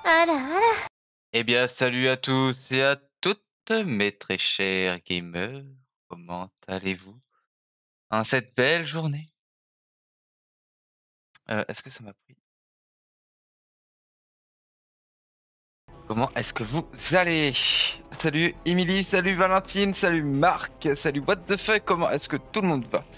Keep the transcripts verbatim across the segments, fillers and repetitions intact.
あらあら。 Eh bien, salut à tous et à toutes, mes très chers gamers. Comment allez-vous en cette belle journée? Euh, est-ce que ça m'a pris? Comment est-ce que vous allez? Salut Emily, salut Valentine, salut Marc, salut What the fuck, comment est-ce que tout le monde va?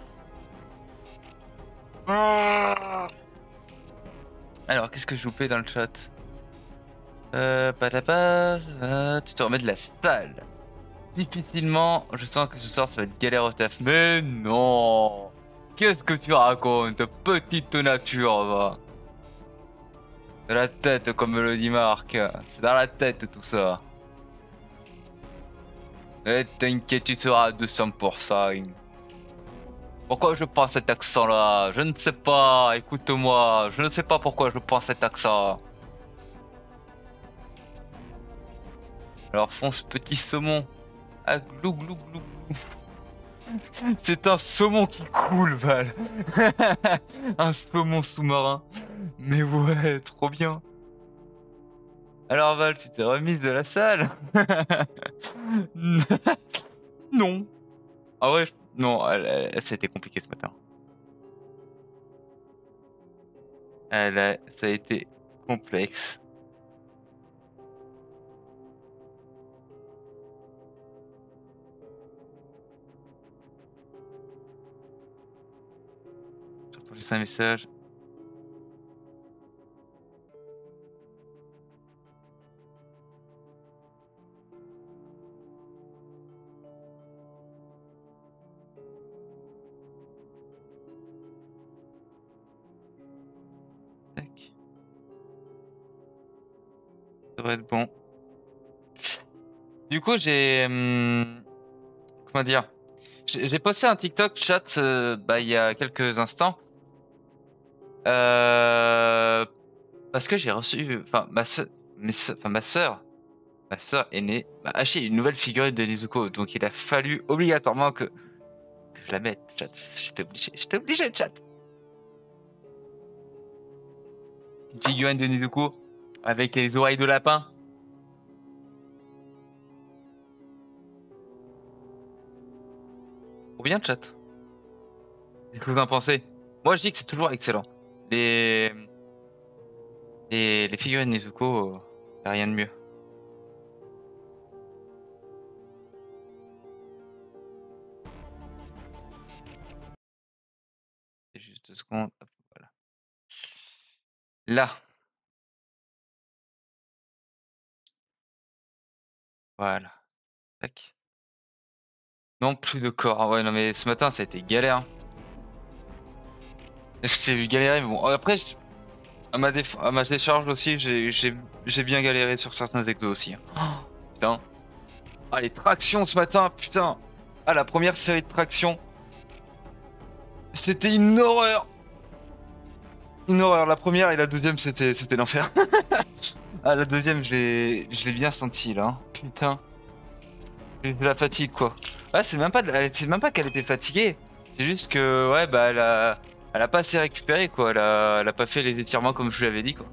Ah. Alors, qu'est-ce que je vous plais dans le chat? Euh, patapaz, euh, tu te remets de la salle. Difficilement, je sens que ce soir ça va être galère au taf. Mais non! Qu'est-ce que tu racontes, petite nature, va? De la tête, comme le dit Marc. C'est dans la tête tout ça. Et t'inquiète, tu seras à deux cents pour cent. Pourquoi je prends cet accent-là? Je ne sais pas, écoute-moi. Je ne sais pas pourquoi je prends cet accent. Alors fonce petit saumon. Ah, glou glou glou glou. C'est un saumon qui coule, Val. Un saumon sous-marin. Mais ouais, trop bien. Alors Val, tu t'es remise de la salle? Non. En vrai, je- non, elle, elle- c'était compliqué ce matin. Elle a- Ça a été complexe. Je reprends juste un message. Tac. Ça devrait être bon. Du coup, j'ai... hum, comment dire? J'ai j'ai posté un TikTok chat euh, bah, il y a quelques instants. Euh, parce que j'ai reçu... Enfin, ma soeur... Enfin, ma soeur... Ma soeur aînée m'a acheté une nouvelle figurine de Nezuko. Donc il a fallu obligatoirement que, que je la mette, chat. J'étais obligé. J'étais obligé, chat. Une figurine de Nezuko avec les oreilles de lapin. Trop bien, chat. Qu'est-ce que vous en pensez? Moi, je dis que c'est toujours excellent. Les, les, les figurines Nezuko, euh, y a rien de mieux. C'est juste deux secondes. Hop, voilà. Là. Voilà. Tac. Non, plus de corps. Ah ouais, non, mais ce matin, ça a été galère. J'ai vu galérer, mais bon. Après, je- à, ma déf... à ma décharge aussi, j'ai j'ai bien galéré sur certains exos aussi. Hein. Oh, putain. Ah, les tractions ce matin, putain. Ah, la première série de tractions. C'était une horreur. Une horreur. La première et la deuxième, c'était c'était l'enfer. Ah, la deuxième, je l'ai je l'ai bien senti, là. Hein. Putain. J'ai de la fatigue, quoi. Ouais, c'est même pas, de- elle- c'est même pas qu'elle était fatiguée. C'est juste que, ouais, bah, elle a, elle a pas assez récupéré, quoi. Elle a, elle a pas fait les étirements comme je lui avais dit, quoi.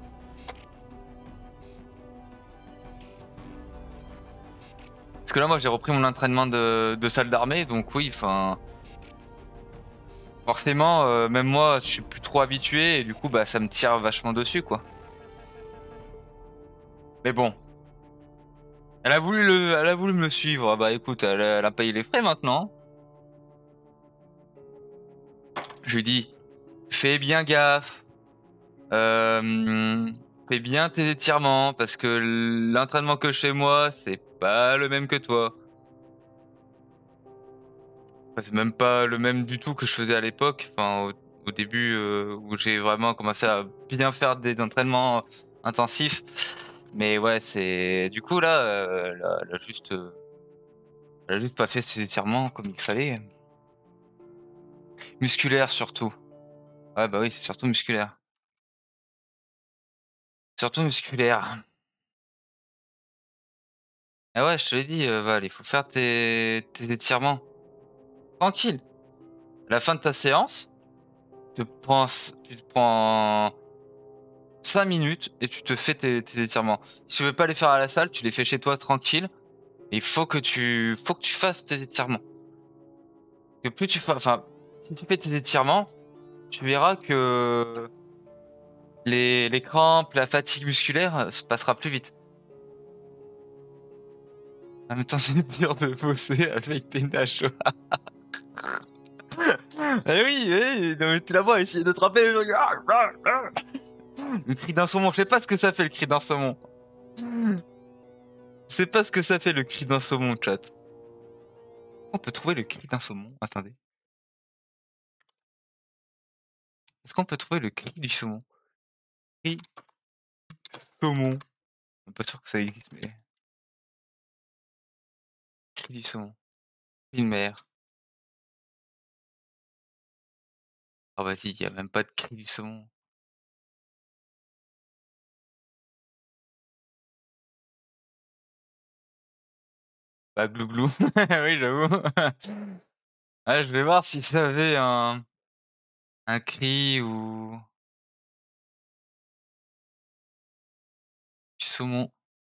Parce que là, moi, j'ai repris mon entraînement de, de salle d'armée, donc oui, enfin. Forcément, euh, même moi, je suis plus trop habitué, et du coup, bah, ça me tire vachement dessus, quoi. Mais bon. Elle a voulu le, elle a voulu me suivre. Ah bah, écoute, elle, a- elle a payé les frais maintenant. Je lui dis, fais bien gaffe. Euh, fais bien tes étirements parce que l'entraînement que chez moi, c'est pas le même que toi. Enfin, c'est même pas le même du tout que je faisais à l'époque. Enfin, au, au début euh, où j'ai vraiment commencé à bien faire des entraînements intensifs. Mais ouais, c'est du coup là, euh, elle, a, elle a juste, euh, elle a juste pas fait ses étirements comme il fallait. Musculaire surtout. Ouais, bah oui, c'est surtout musculaire. Surtout musculaire. Ah ouais, je te l'ai dit, euh, Val, il faut faire tes, tes étirements. Tranquille. À la fin de ta séance, tu te prends, tu te prends cinq minutes et tu te fais tes, tes étirements. Si tu veux pas les faire à la salle, tu les fais chez toi tranquille. Et il faut que tu, faut que tu fasses tes étirements. Que plus tu fais, enfin, si tu fais tes étirements, tu verras que les, les crampes, la fatigue musculaire euh, se passera plus vite. En même temps, c'est dur de bosser avec tes nageoires. Eh oui, oui, non, mais tu la vois essayer de te rappeler. Le cri d'un saumon, je sais pas ce que ça fait le cri d'un saumon. Je sais pas ce que ça fait le cri d'un saumon, chat. On peut trouver le cri d'un saumon. Attendez. Est-ce qu'on peut trouver le cri du saumon? Cri saumon. Je suis pas sûr que ça existe, mais. Cri du saumon. Une mer. Ah vas-y, y a même pas de cri du saumon. Bah glouglou. Oui, j'avoue. Ah, je vais voir si ça avait un un cri ou du saumon.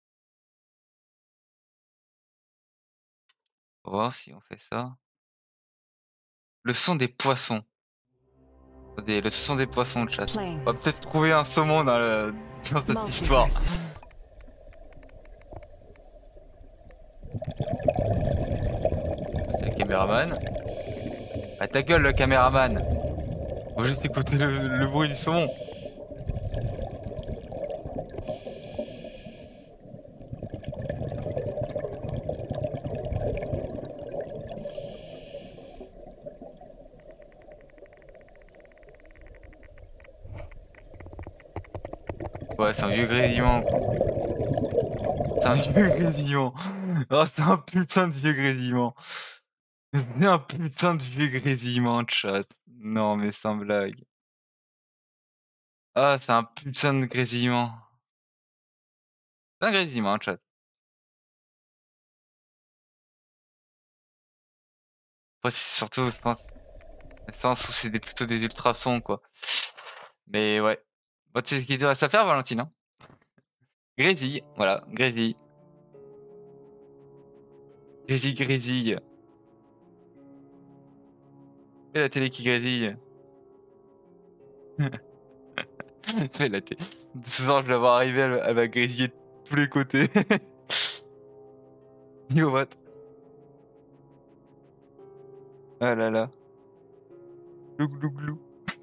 On va voir si on fait ça. Le son des poissons. Attendez, le son des poissons, chat. On va peut-être trouver un saumon dans, le... dans cette histoire. C'est le caméraman. Ah ta gueule le caméraman. On va juste écouter le, le bruit du saumon. Ouais, c'est un vieux grésillement. C'est un vieux grésillement. Oh, c'est un putain de vieux grésillement. C'est un putain de vieux grésillement, chat. Non, mais sans blague. Ah, c'est un putain de grésillement. C'est un grésillement, chat. Après, c'est surtout, je pense, le sens où c'est des, plutôt des ultrasons, quoi. Mais ouais. Bon, tu sais ce qu'il te reste à faire, Valentine, hein? Grésille, voilà, grésille. Grésille, grésille. Fais la télé qui grésille. Fais la télé. Ce soir, je vais la voir arriver, elle, elle va grésiller de tous les côtés. Yo, what? Ah là là. Glou glou glou.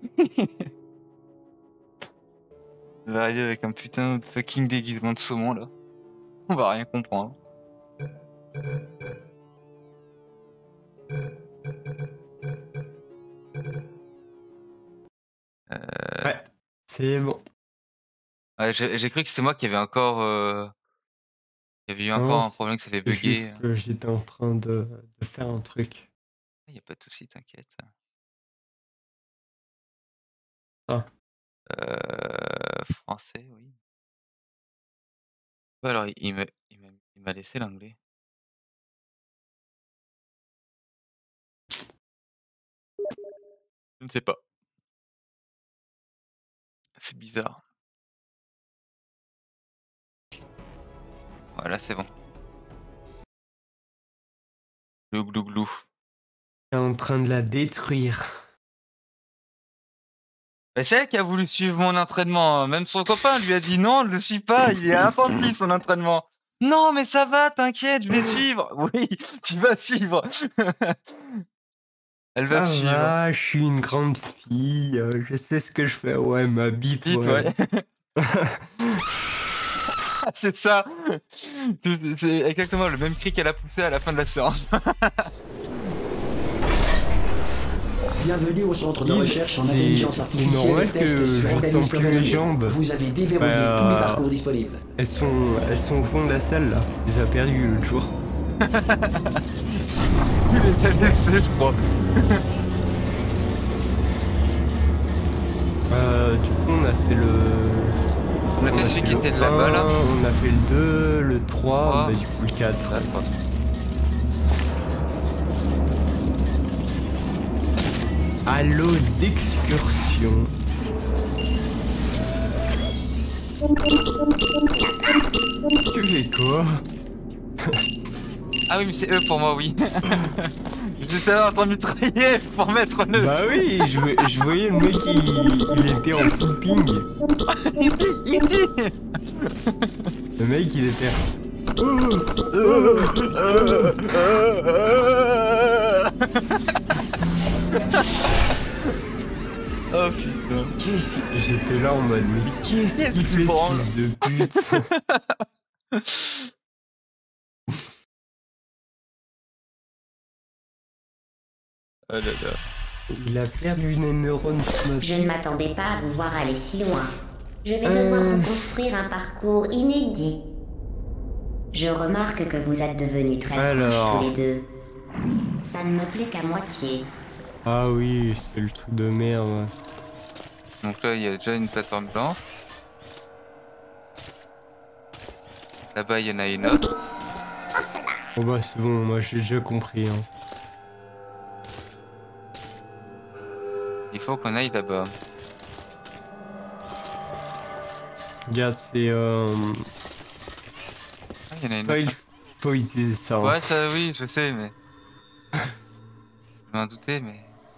Elle va arriver avec un putain de fucking déguisement de saumon, là. On va rien comprendre. Euh... Ouais, c'est bon. Ouais, j'ai cru que c'était moi qui avait encore... Euh... Il y avait eu encore Non, un problème que ça fait c'est bugger. juste que j'étais en train de, de faire un truc. Il n'y a pas de souci, t'inquiète. Ah. Euh... Français, oui. Alors, il m'a il m'a laissé l'anglais. Je ne sais pas. C'est bizarre. Voilà, c'est bon. Glou glou glou. T'es en train de la détruire. Bah, c'est elle qui a voulu suivre mon entraînement. Même son copain lui a dit non, ne le suis pas, il est attentif son entraînement. Non, mais ça va, t'inquiète, je vais suivre. Oui, tu vas suivre. Elle ça va suivre. Va, je suis une grande fille, euh, je sais ce que je fais. Ouais, ma bite, Vite, ouais. ouais. C'est ça. C'est exactement le même cri qu'elle a poussé à la fin de la séance. Bienvenue au centre de Il, recherche en intelligence artificielle. C'est normal que je sens plus mes jambes. Vous avez déverrouillé bah, tous les parcours disponibles. Elles sont, elles sont au fond de la salle là. Je les ai perdues l'autre jour. Il était vexé, je crois. euh, du coup, on a fait le. On a fait celui qui était de là-bas là. On a fait le deux, le trois, bah, du coup le quatre. Halo d'excursion. Tu fais quoi? Ah oui, mais c'est eux pour moi, oui. J'étais en train de mitrailler pour mettre le. Bah oui, je, vo- je voyais le mec, il, il était en full ping. Le mec, il était... Oh putain. Qu'est-ce que- J'étais là en mode, mais qu'est-ce Qu'est-ce qu'il qui fait branle ce fils de pute? Oh là là. Il a perdu une neurone. Je ne m'attendais pas à vous voir aller si loin. Je vais Euh. devoir vous construire un parcours inédit. Je remarque que vous êtes devenus très Alors. proches tous les deux. Ça ne me plaît qu'à moitié. Ah oui, c'est le truc de merde. Donc là, il y a déjà une plateforme blanche. Là-bas, il y en a une autre. Oh bah c'est bon, moi j'ai déjà compris. Hein. Il faut qu'on aille là-bas. Regarde, c'est... Euh... Ah, il y en a une Pas, il autre. faut utiliser ça. Hein. Ouais, ça, oui, je sais, mais. Je m'en doutais, mais.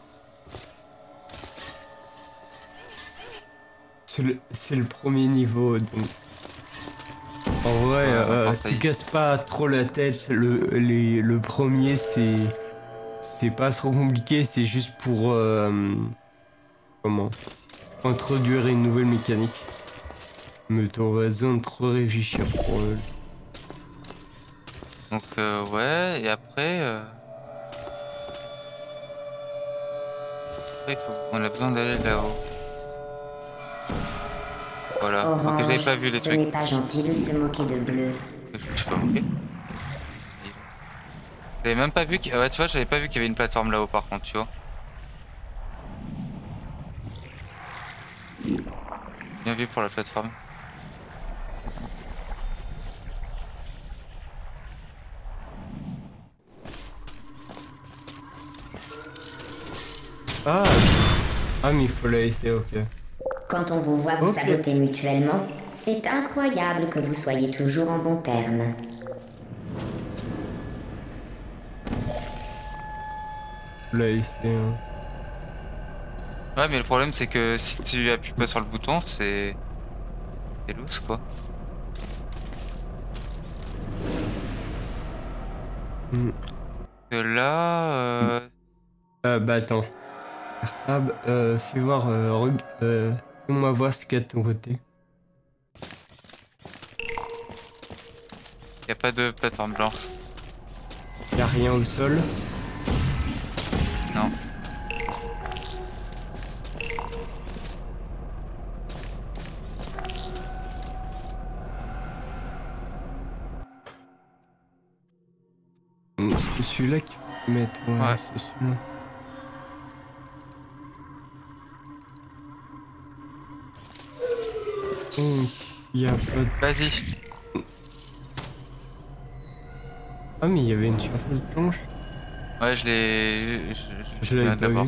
C'est le, c'est le premier niveau, donc... En vrai, Ouais, euh, enfin, tu y- casses pas trop la tête. Le, les, le premier, c'est... C'est pas trop compliqué, c'est juste pour... Euh... Comment introduire une nouvelle mécanique. Mais t'aurais besoin de trop réfléchir pour... Euh... Donc, euh, ouais, et après. Euh... Après, il faut... on a besoin d'aller là-haut. Voilà, ok, Orange, j'avais pas vu les ce trucs. n'est pas gentil de se moquer de bleu. Je me suis pas moqué. J'avais même pas vu qu'il... Ouais, tu vois, j'avais pas vu qu'il y avait une plateforme là-haut par contre, tu vois. Bien vu pour la plateforme. Ah Ah mais il faut la laisser, ok. Quand on vous voit vous Ok. saboter mutuellement, c'est incroyable que vous soyez toujours en bon terme. Faut la laisser, hein. Ouais, mais le problème c'est que si tu appuies pas sur le bouton, c'est... C'est loose quoi. Hmm. Que là... Euh... Euh, bah attends. Cartable, euh, fais voir, euh, reg- euh, fais-moi voir ce qu'il y a de ton côté. Y a pas de plateforme blanche. Y a rien au sol. Non. Hmm, c'est celui-là qu'il faut mettre, ouais, Ouais. c'est celui-là. Hmm, y a pas de... Vas-y. Ah mais il y avait une surface blanche. Ouais, je l'ai... Je, je, Je l'avais viens pas d'abord. vu.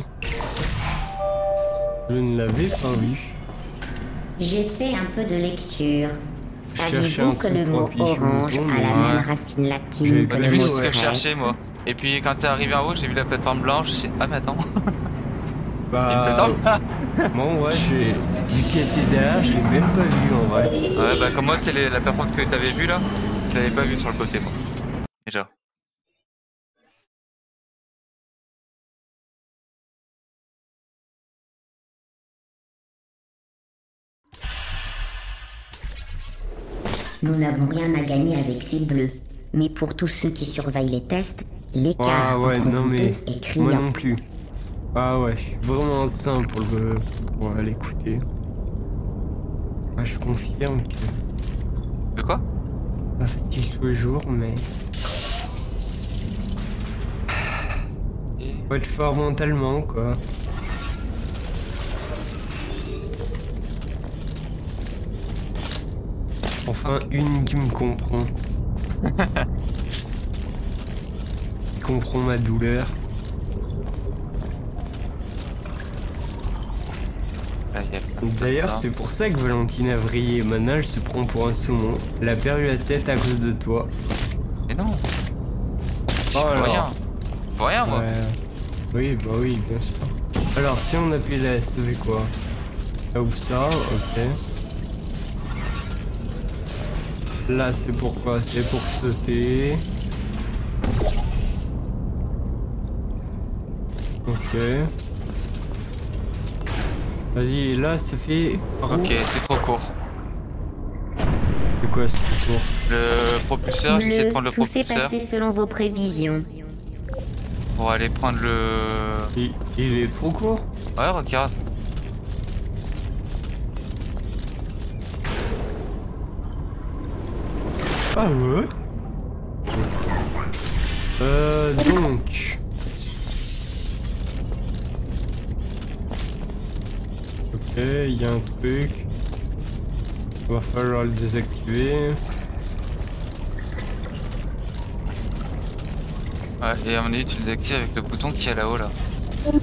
Je ne l'avais pas vu. J'ai fait un peu de lecture. cherchais Saviez-vous un que truc le pour mot appuyer sur le orange bouton, a mais- la Ouais. même racine J'avais latine pas que Au le début, mot c'est ce que je grec? cherchais moi. Et puis quand t'es arrivé en haut, j'ai vu la plateforme blanche, j'ai dit, ah mais attends, il y a une Bah, plateforme là. moi en vrai, j'ai... vu qu'il était derrière, j'ai même pas vu en vrai. Ouais, bah comme moi, c'est les- la plateforme que t'avais vue là, je l'avais pas vue sur le côté moi. Déjà. Nous n'avons rien à gagner avec ces bleus. Mais pour tous ceux qui surveillent les tests, l'écart Ah ouais, entre non vous mais... deux est Moi criant. non plus. Ah ouais, je suis vraiment sain pour le... pour l'écouter. Ah, je confirme que... De quoi? Pas facile tous les jours, mais... Et... Faut être fort mentalement, quoi. Enfin, une qui me comprend. Qui comprend ma douleur. Là, y a D'ailleurs, Ah. c'est pour ça que Valentine a vrillé. Maintenant, elle se prend pour un saumon. Elle a perdu la tête à cause de toi. Mais non. Je Oh vois alors. rien. Je vois rien moi. Ouais. Oui, bah oui, bien sûr. Alors, si on appuie la S, ça fait quoi? Là où ça, ok. Là, c'est pourquoi? C'est pour sauter. Ok. Vas-y, là, ça fait... par où? Ok, c'est trop court. C'est quoi ce tour? Le propulseur, j'essaie de Bleu, prendre le tout s'est propulseur passé selon vos prévisions. pour aller prendre le... il, il est trop court? Ouais, regarde. Ah ouais? Euh, donc... Ok, il y a un truc. Va falloir le désactiver. Ouais, et à mon avis, tu le désactives avec le bouton qui est là-haut là. Ok.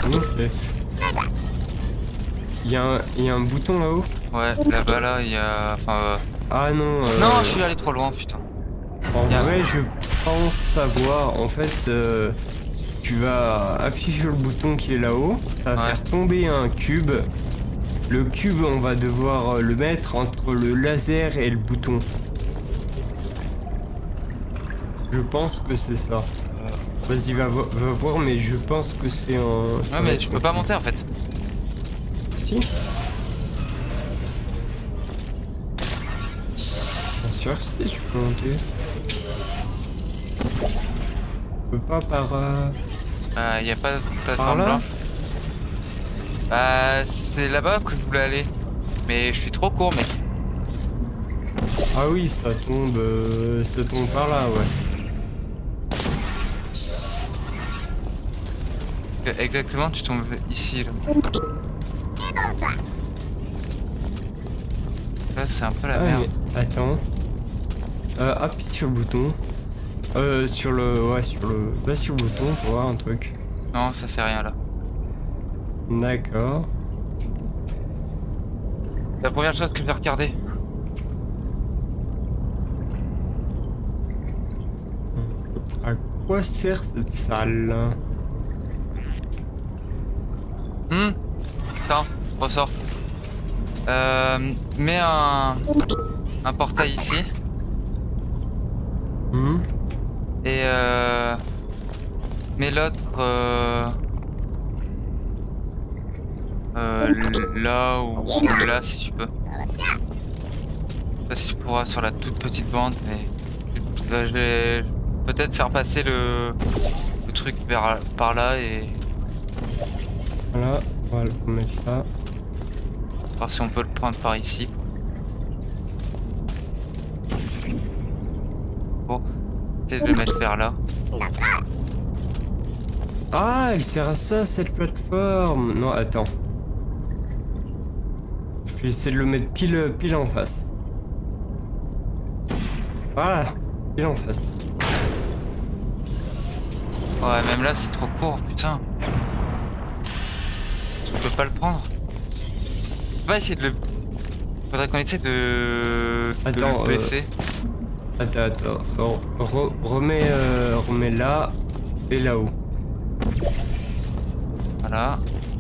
Il y, a un- il y a un bouton là-haut? Ouais, là-bas là, il y a... Enfin... euh, Ah non. euh, Non, je suis allé trop loin, putain. En il y a- vrai, je pense savoir. En fait, euh, tu vas appuyer sur le bouton qui est là-haut. Ça va Ouais. faire tomber un cube. Le cube, on va devoir euh, le mettre entre le laser et le bouton. Je pense que c'est ça. Vas-y, va, vo- va voir, mais je pense que c'est un... ça Ouais, va mais être tu peux pas monter en fait. Si. Bien sûr, si, je peux monter. Je peux pas par... euh, Euh, il y a pas de Par plateforme là? blanche. Bah, c'est là-bas que je voulais aller. Mais je suis trop court, mec. Ah oui, ça tombe... euh, ça tombe par là, ouais. Exactement, tu tombes ici là. Là, c'est un peu la Ah, merde. mais attends. Euh, appuie sur le bouton. Euh, sur le... Ouais, sur le... Va sur le bouton pour voir un truc. Non, ça fait rien là. D'accord. La première chose que je vais regarder. À quoi sert cette salle là? Hum Attends, ressort. Euh, mets un, un portail ici. Hmm. Et euh, mets l'autre euh, euh, l- là ou là si tu peux. Pas si tu pourras sur la toute petite bande, mais euh, je vais peut-être faire passer le, le truc vers par là et Voilà, on va le remettre là. voir si on peut le prendre par ici. Bon, peut-être de le mettre vers là. Ah, elle sert à ça, cette plateforme. Non, attends. Je vais essayer de le mettre pile, pile en face. Voilà, pile en face. Ouais, même là c'est trop court, putain. Je peux pas le prendre. On va essayer de le. Faudrait qu'on essaie de. de Attends, le baisser. Attends, attends. Re- re- remets, euh, remets là et là-haut. Voilà.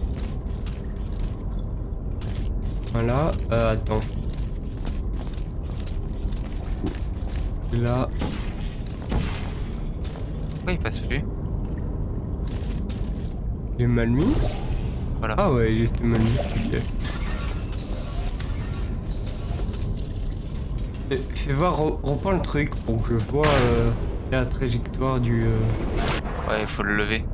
Voilà, euh, attends. Et là, Pourquoi il passe plus? il est mal mis. Voilà. Ah ouais, il était mal mis. Ok. Fais, fais voir, re- reprends le truc pour que je vois euh, la trajectoire du... euh, Ouais, il faut le lever.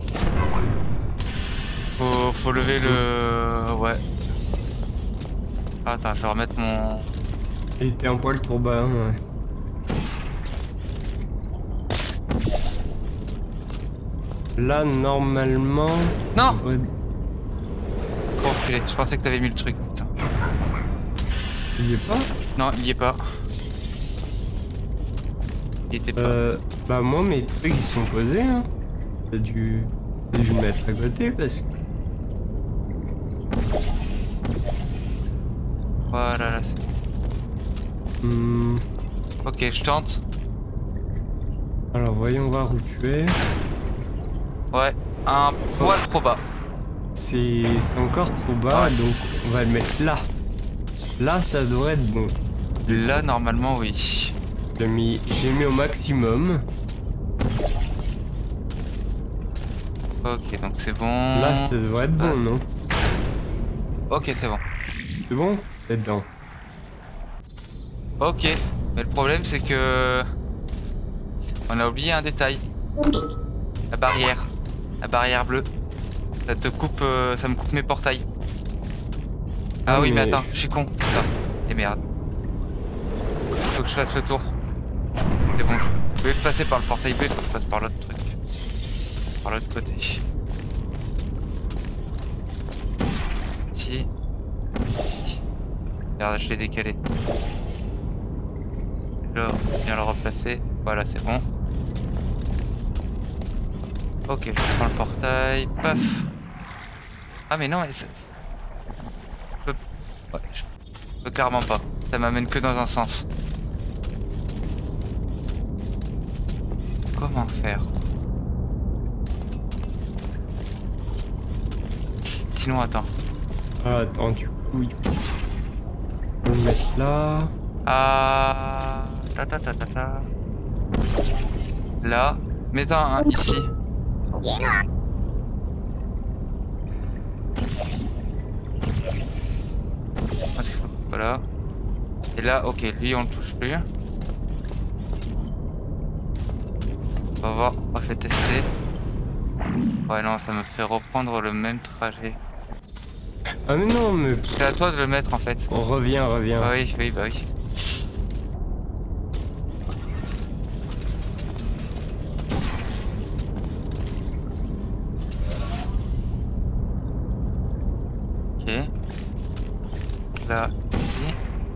Faut, faut lever le. Ouais. Ah, attends, je vais remettre mon. Il était un poil trop bas, hein, ouais. Là, normalement... Non! devrait- Trop enculé, je pensais que t'avais mis le truc. Putain. Il y est pas Non, il y est pas. Il était pas. euh, Bah moi, mes trucs, ils sont posés, hein. T'as dû... t'as dû le mettre à côté, parce que... Voilà, là, c'est... Hmm. Ok, je tente. Alors voyons voir où tu es. Ouais, un poil trop bas. C'est c'est encore trop bas, Ouais. donc on va le mettre là. Là, ça devrait être bon. Là, normalement, oui. J'ai mis, j'ai mis au maximum. Ok, donc c'est bon. Là, ça devrait être bon, Ah. non? Ok, c'est bon. C'est bon? C'est dedans. Ok, mais le problème, c'est que... On a oublié un détail. La barrière. La barrière bleue. Ça te coupe... euh, ça me coupe mes portails. Ah, Ah, oui, mais mais- attends, je suis con. Putain. Et merde. Faut que je fasse le tour. C'est bon. Je vais passer par le portail bleu, il faut que je passe par l'autre truc. Par l'autre côté. Ici. Ici. Regarde, je l'ai décalé. Là, viens le replacer. Voilà, c'est bon. Ok, je prends le portail. Paf. Ah, mais non, mais ça... Je peux... Ouais, je je peux clairement pas. Ça m'amène que dans un sens. Comment faire? Sinon, attends. Ah, attends, du coup, il faut le mettre là. Ah... Ta ta ta ta ta. Là. Mets-en un ici. Ah, c'est fou. Voilà. Et là, ok, lui on le touche plus. On va voir, on va le tester. Ouais non, ça me fait reprendre le même trajet. Ah, mais non, mais. C'est à toi de le mettre en fait. On revient, revient. Ah oui, oui, bah oui. Ok. Là, ici.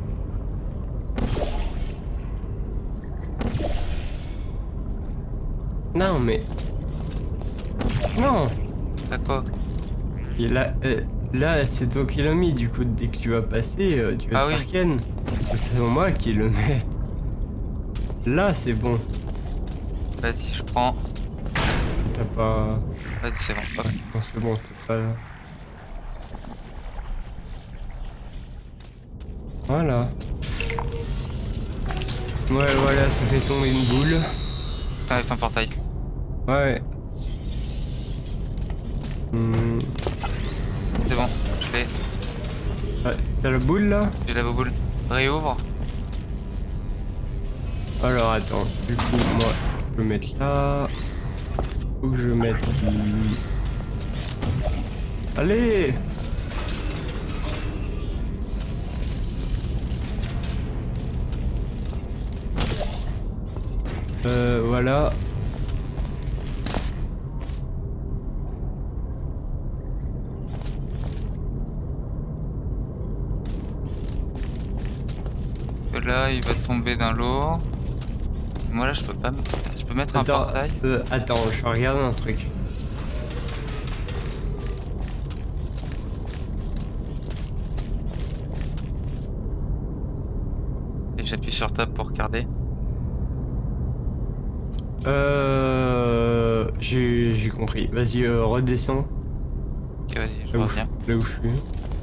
Non, mais. Non! T'as quoi? Et là, euh, là c'est toi qui l'as mis, du coup, dès que tu vas passer, euh, tu vas Ah te oui. faire ken. C'est moi qui le mette. Là, c'est bon. Vas-y, je prends. T'as pas. Vas-y, c'est bon. Hop. Non, c'est bon, t'as pas. Voilà. Ouais, voilà, ça fait tomber une boule. Avec ton portail. Ouais. Hmm. C'est bon, je fais. Ah, t'as la boule là? J'ai la boule. Réouvre. Alors attends, du coup, moi, je peux mettre là. Faut que je mette. Allez! Euh, voilà. Là, il va tomber dans l'eau. Moi là, je peux pas. me- Je peux mettre un Attends, portail. euh, attends, je vais regarder un truc. Et j'appuie sur tab pour regarder. Euh, j'ai j'ai compris. Vas-y, euh, redescends. Ok, vas-y, je Là où, reviens. là où je suis.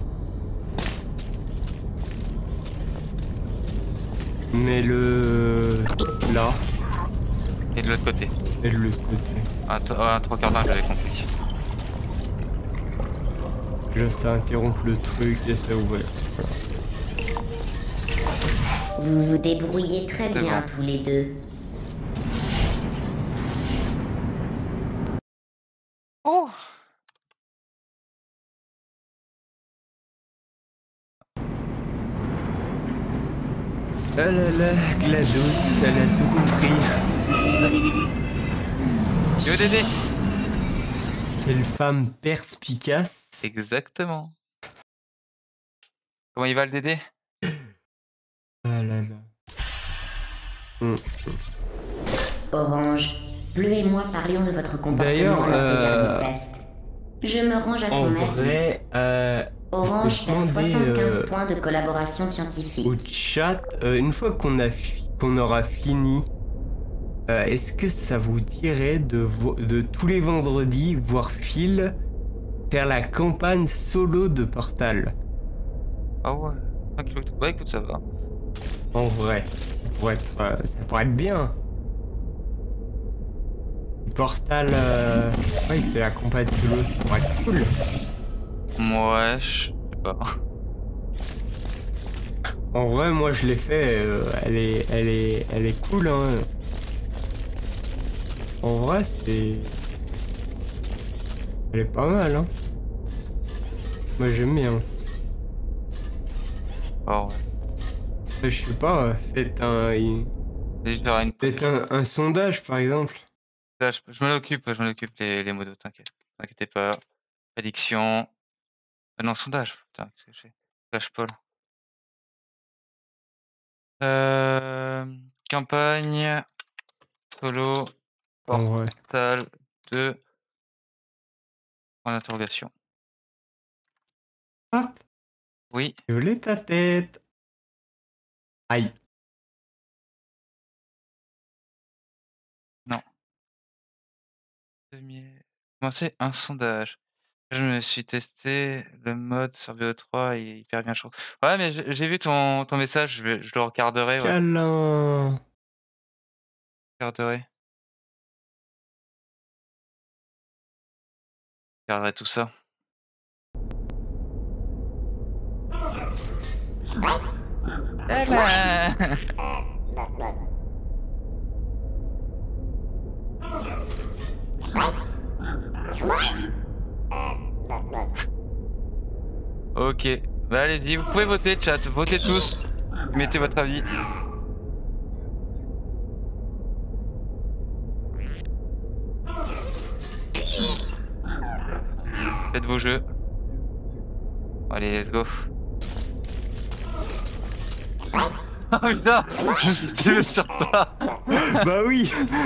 Mais le là Et de l'autre côté. et de l'autre côté. Un, to- un trois quarts d'heure, j'avais compris. Là, ça interrompt le truc et ça ouvre. Vous vous débrouillez très C'est bien bon. tous les deux. Oh! Ah là là, GLaDOS, elle a tout compris. Yo Dédé! Quelle femme perspicace. Exactement. Comment il va le Dédé? Ah là là. Hmm. Orange, Bleu et moi parlions de votre comportement D'ailleurs, lors des euh, derniers tests. Je me range à En son avis. vrai, euh, Orange faut perd demander, soixante-quinze euh, points de collaboration scientifique. au chat, euh, une fois qu'on a fi- qu'on aura fini, euh, est-ce que ça vous dirait de, vo- de tous les vendredis voir Phil faire la campagne solo de Portal? Ah ouais, tranquille. Bah écoute, ça va. En vrai, ça pourrait être, euh, ça pourrait être bien. Portal, euh, ouais, il fait la campagne solo, ça pourrait être cool. Ouais, je sais pas. En vrai, moi je l'ai fait, euh, elle est, elle est, elle est cool, hein. En vrai, c'est, elle est pas mal, hein. Moi j'aime bien. Oh ouais. Euh, Je sais pas, euh, faites un, il- Et je verrai une faites un, un sondage par exemple. Là, je, je m'en occupe, je m'en occupe les, les modos, t'inquiète. T'inquiètez pas. Prédiction. Ah non, sondage. Putain, qu'est-ce que je fais? Flash Paul. Euh, campagne. Solo. En vrai. Portal deux. Point d'interrogation. Hop, Oui. j'ai volé ta tête. Aïe. Non. Demi- Commencer un sondage. Je me suis testé le mode sur V O trois et hyper bien chaud. Ouais, mais j'ai j'ai vu ton, ton message, je, vais- je le regarderai, ouais. Câlin. Je regarderai. Je regarderai tout ça. Eh ben Ok, bah allez-y, vous pouvez voter, chat, votez tous, mettez votre avis. Faites vos jeux. Allez, let's go. Oh putain, je me suis tiré sur toi. Bah oui.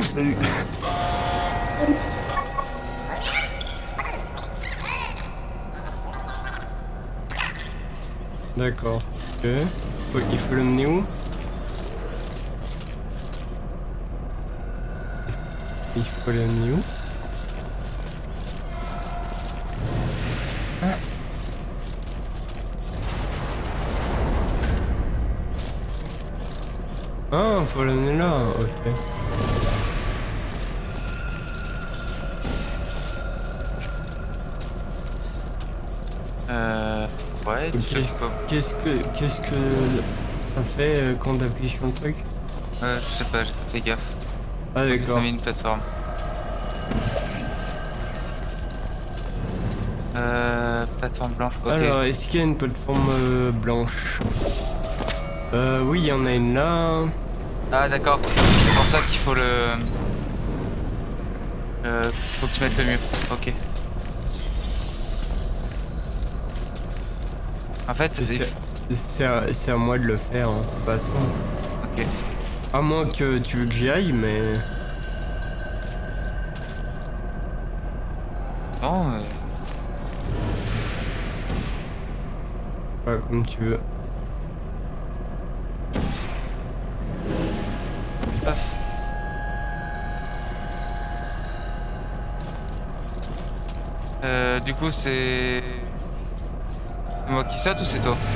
D'accord. Ok. Faut- Il faut l'emmener où? Il faut l'emmener où? Ah. Ah, faut l'emmener là, ok. Euh... Ouais, tu fais Qu'est-ce quoi? qu'est-ce que qu'est-ce que ça fait euh, quand t'appuies sur le truc? Euh, je sais pas, j'ai pas fait gaffe. Ah d'accord. J'ai mis une plateforme. Euh... Plateforme blanche, ok. Alors, est-ce qu'il y a une plateforme euh, blanche? Euh, oui, il y en a une là. Ah d'accord, c'est pour ça qu'il faut le... Euh, faut que tu mettes le mur, ok. En fait, C'est il- c'est à, c'est à moi de le faire, hein, c'est pas à toi. ok. À moins que tu veux que j'y aille, mais... Non, euh... Pas comme tu veux. Euh, du coup, c'est... C'est moi qui saute ou c'est toi?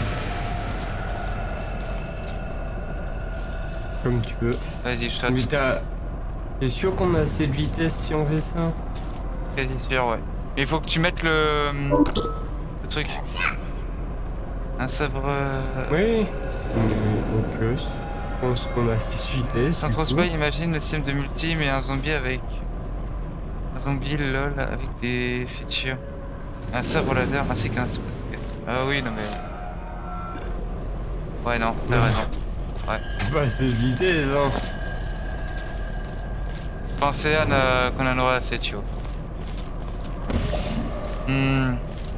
Comme tu veux. Vas-y, je saute. Mais t'as... T'es sûr qu'on a assez de vitesse si on fait ça? Quasi sûr, ouais. Mais il faut que tu mettes le... Le truc. Un sabre... euh, Oui. Mais, ok. Je pense qu'on a assez de vitesse. Sans du coup. transpoil, imagine le système de multi, mais un zombie avec... Un zombie lol avec des features. Un sabre laser ainsi qu'un... Ah oui, non mais... Ouais, non, t'as raison. Ouais. Pas assez de vitesse, hein. Pensez à na- qu'on en aurait assez, tu vois. Hmm.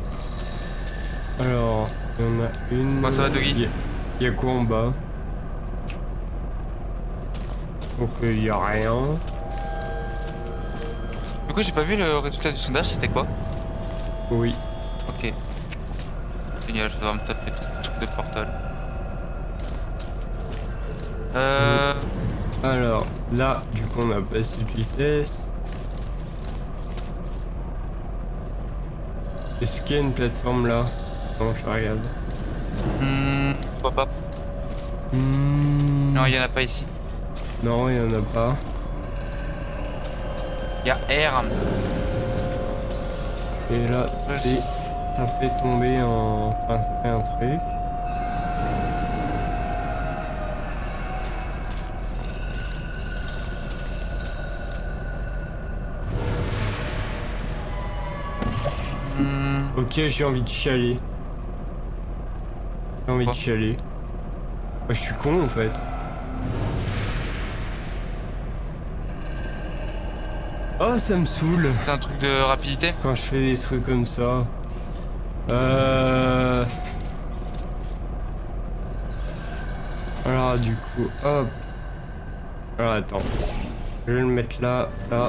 Alors, il y en a une... Bon, ça va, Doggy? Il y a- il y a quoi en bas? Donc il y a rien. Du coup, j'ai pas vu le résultat du sondage, c'était quoi? Oui. Ok. Génial, je dois me taper tout le truc de portal. Euh... Alors, là, du coup, on a passé de vitesse. Est-ce qu'il y a une plateforme là? Non, je regarde. Hmm, je vois pas. Hmm, Non, il y en a pas ici. Non, il y en a pas. Il y a R. Et là, c'est... ça fait tomber en... Enfin, ça fait un truc. Hmm, Ok, j'ai envie de chialer. J'ai envie Quoi de chialer. Bah, je suis con en fait. Oh, ça me saoule c'est un truc de rapidité. quand je fais des trucs comme ça. Euh... Alors du coup, hop. Alors attends. Je vais le mettre là, là.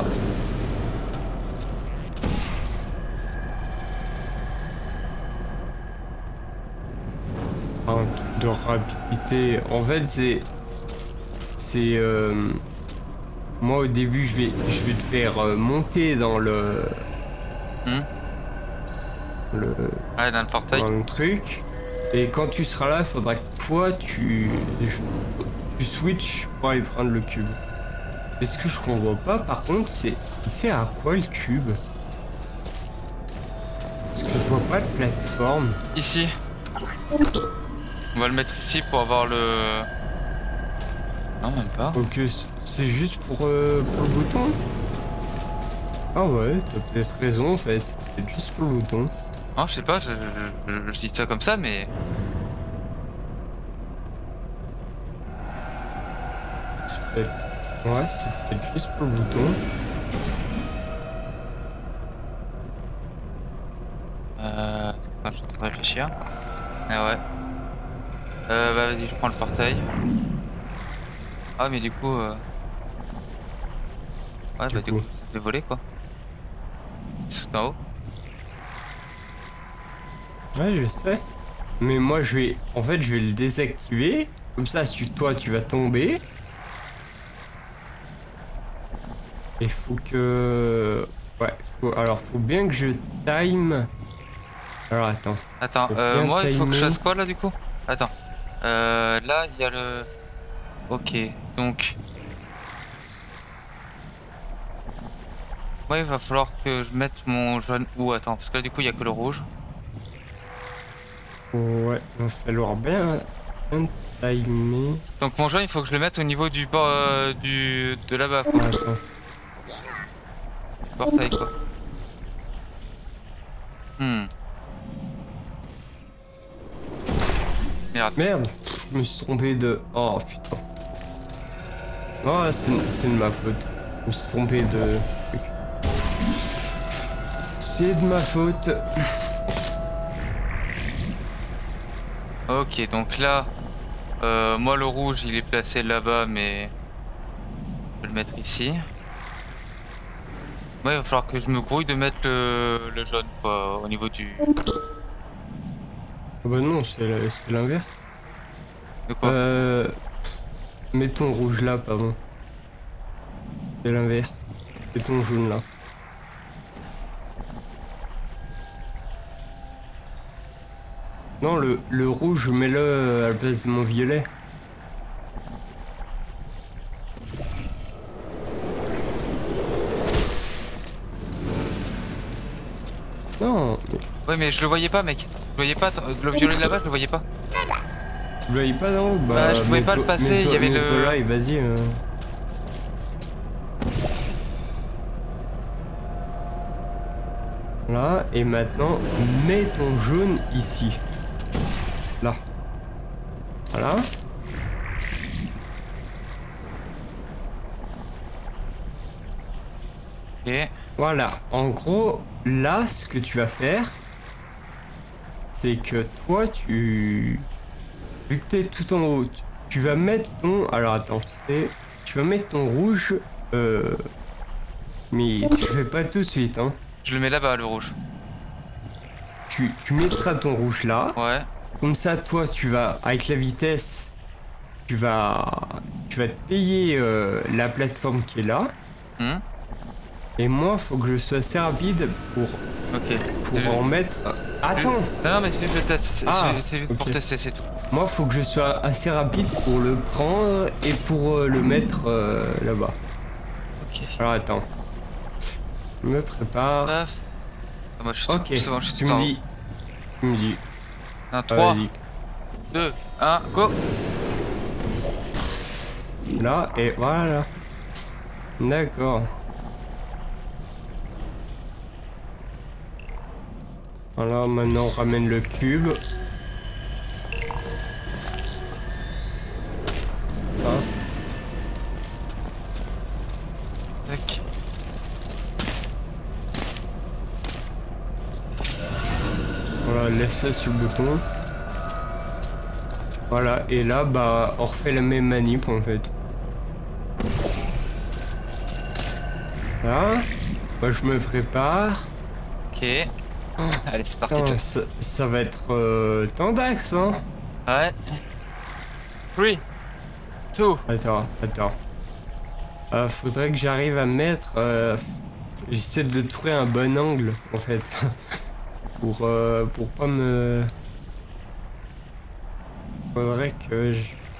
Un truc de rapidité. En fait, c'est... C'est... Euh... Moi au début, je vais, je vais te faire euh, monter dans le... Hmm. Le... Ouais, dans le portail. dans le truc. Et quand tu seras là, il faudra que toi, tu... Tu switches pour aller prendre le cube. Et ce que je comprends pas, par contre, c'est... Il sert à quoi le cube? Parce que je vois pas de plateforme. Ici. On va le mettre ici pour avoir le... Non, même pas. Donc euh, c'est juste pour, euh, pour le bouton? Ah ouais, t'as peut-être raison en fait, c'est peut-être juste pour le bouton. Non, je sais pas, je, je, je dis ça comme ça, mais... C'est peut-être... Ouais, c'est peut-être juste pour le bouton. Euh... Attends, je suis en train de réfléchir. Ah ouais. Euh, bah vas-y, je prends le portail. Ah, mais du coup... Euh... Ouais, Du bah du coup. coup, ça fait voler, quoi. C'est tout en haut. Ouais, je sais. Mais moi, je vais... En fait, je vais le désactiver. Comme ça, si tu- toi, tu vas tomber. Et faut que... Ouais, faut... Alors, faut bien que je time... Alors, attends. Attends, Faut euh, bien moi, il faut que je timer. fasse quoi, là, du coup? Attends. Euh, là, il y a le... Ok, donc... Ouais, il va falloir que je mette mon jaune... Ou attends, parce que là, du coup, il y a que le rouge. Ouais, va falloir bien... bien timer. Donc mon jaune, il faut que je le mette au niveau du... por- euh, du... de là-bas, quoi. Attends. Du portail, quoi. Hmm. Merde. Merde, je me suis trompé de... Oh putain. Oh, c'est c'est de ma faute. Je me suis trompé de... C'est de ma faute. Ok, donc là... Euh, moi, le rouge, il est placé là-bas, mais... Je vais le mettre ici. Ouais, il va falloir que je me grouille de mettre le, le jaune, quoi, au niveau du... Oh bah non, c'est la- c'est l'inverse. De quoi? Euh... Mets ton rouge là, pardon. C'est l'inverse. C'est ton jaune là. Non, le, le rouge, mets-le à la place de mon violet. Non, mais Ouais, mais je le voyais pas, mec. Je voyais pas, le violet de là-bas, je le voyais pas. tu voyais pas d'en haut? Bah, Bah, je pouvais pas mets-toi- le passer, il y mets-toi- avait le- mets-toi là et vas-y. euh. Là, et maintenant, mets ton jaune ici. Là. Voilà. Et... Voilà. En gros, là, ce que tu vas faire, c'est que toi, tu... Vu que t'es tout en haut, tu- tu vas mettre ton... Alors, attends, c'est... Tu vas mettre ton rouge... Euh... Mais tu fais pas tout de suite, hein. Je le mets là-bas, le rouge. tu, tu mettras ton rouge là. Ouais. Comme ça, toi, tu vas, avec la vitesse, tu vas, tu vas te payer euh, la plateforme qui est là. Hmm. Et moi, faut que je sois assez rapide pour, Ok. pour Je- en mettre. Attends! Non, non, mais c'est juste, le test, c'est- Ah, c'est- c'est juste pour ok. tester, c'est tout. Moi, faut que je sois assez rapide pour le prendre et pour euh, le mettre euh, là-bas. Ok. Alors attends. Je me prépare. Paf. Ah, moi, je suis Ok, tout, c'est bon, je suis tu tout me en haut. dis. Tu me dis. Un, Ah, trois, vas-y. deux, un, go! Là, et voilà. D'accord. Alors maintenant, on ramène le cube. Hein? Tac. Voilà, laisse ça sur le bouton. Voilà, et là, bah, on refait la même manip en fait. Là, moi je me prépare. Ok. Allez, c'est parti. Putain, Jack. ça, ça va être euh, tendax, hein. Ouais. trois, deux. Attends, attends. Euh, faudrait que j'arrive à mettre. Euh, J'essaie de trouver un bon angle en fait. pour, euh, pour pas me. Faudrait que je.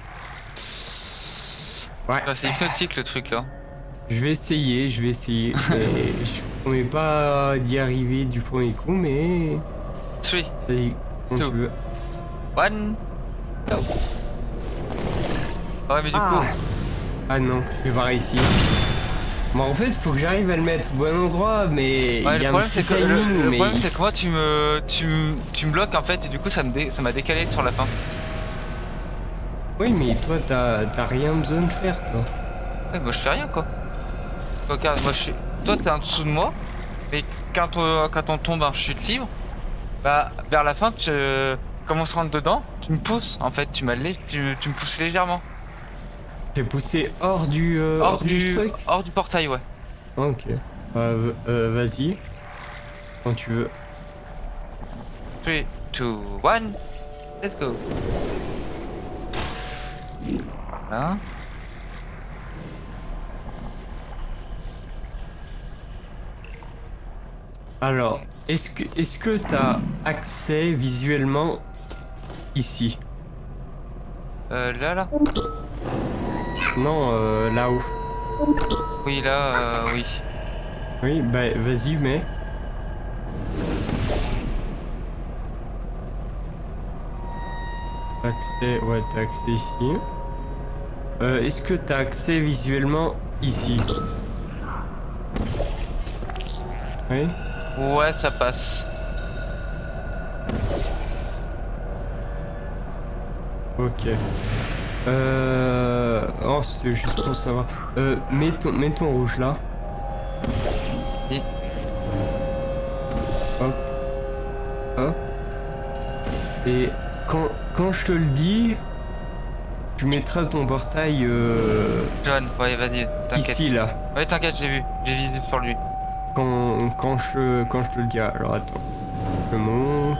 Ouais. Ah, c'est hypnotique le truc là. Je vais essayer, je vais essayer. Mais je promets pas d'y arriver du premier coup, mais. trois, Vas-y, quand Two. tu veux. un, go. Ouais, mais du Ah. coup. Ah non, je vais voir ici. Bon, en fait, faut que j'arrive à le mettre au bon endroit, mais. Ouais, il y le a un problème petit c'est que, le, timing, le mais problème il- c'est que moi tu me, tu, me- tu me bloques en fait et du coup ça me dé- ça m'a décalé sur la fin. Oui, mais toi, t'as t'as rien besoin de faire, toi. Ouais, moi je fais rien quoi. Regarde, moi je suis. Toi t'es en dessous de moi, mais quand on, quand on tombe en chute libre, bah vers la fin, tu, comme on se rentre dedans, tu me pousses en fait, tu, m'as lé- tu, tu me pousses légèrement. J'ai poussé hors du, euh, Hors du, truc. hors du portail, ouais. Ok. Euh, euh, vas-y. Quand tu veux. trois, deux, un, let's go. Voilà. Alors, est-ce que est-ce que t'as accès visuellement ici? Euh, là, là. Non, euh, là-haut. Oui, là, euh, oui. Oui, bah vas-y, mais. Accès, ouais, t'as accès ici. Euh, est-ce que t'as accès visuellement ici? Oui. Ouais, ça passe. Ok. Euh... Oh, c'était juste pour savoir. Euh, mets ton, mets ton rouge là. Et- Hop. Hop. Et quand, quand je te le dis, tu mettras ton portail euh, John, ouais, vas-y, t'inquiète. ici là. Ouais, t'inquiète, j'ai vu. J'ai visé sur lui. Quand, quand, je, quand je te le dis. Alors attends. Je monte.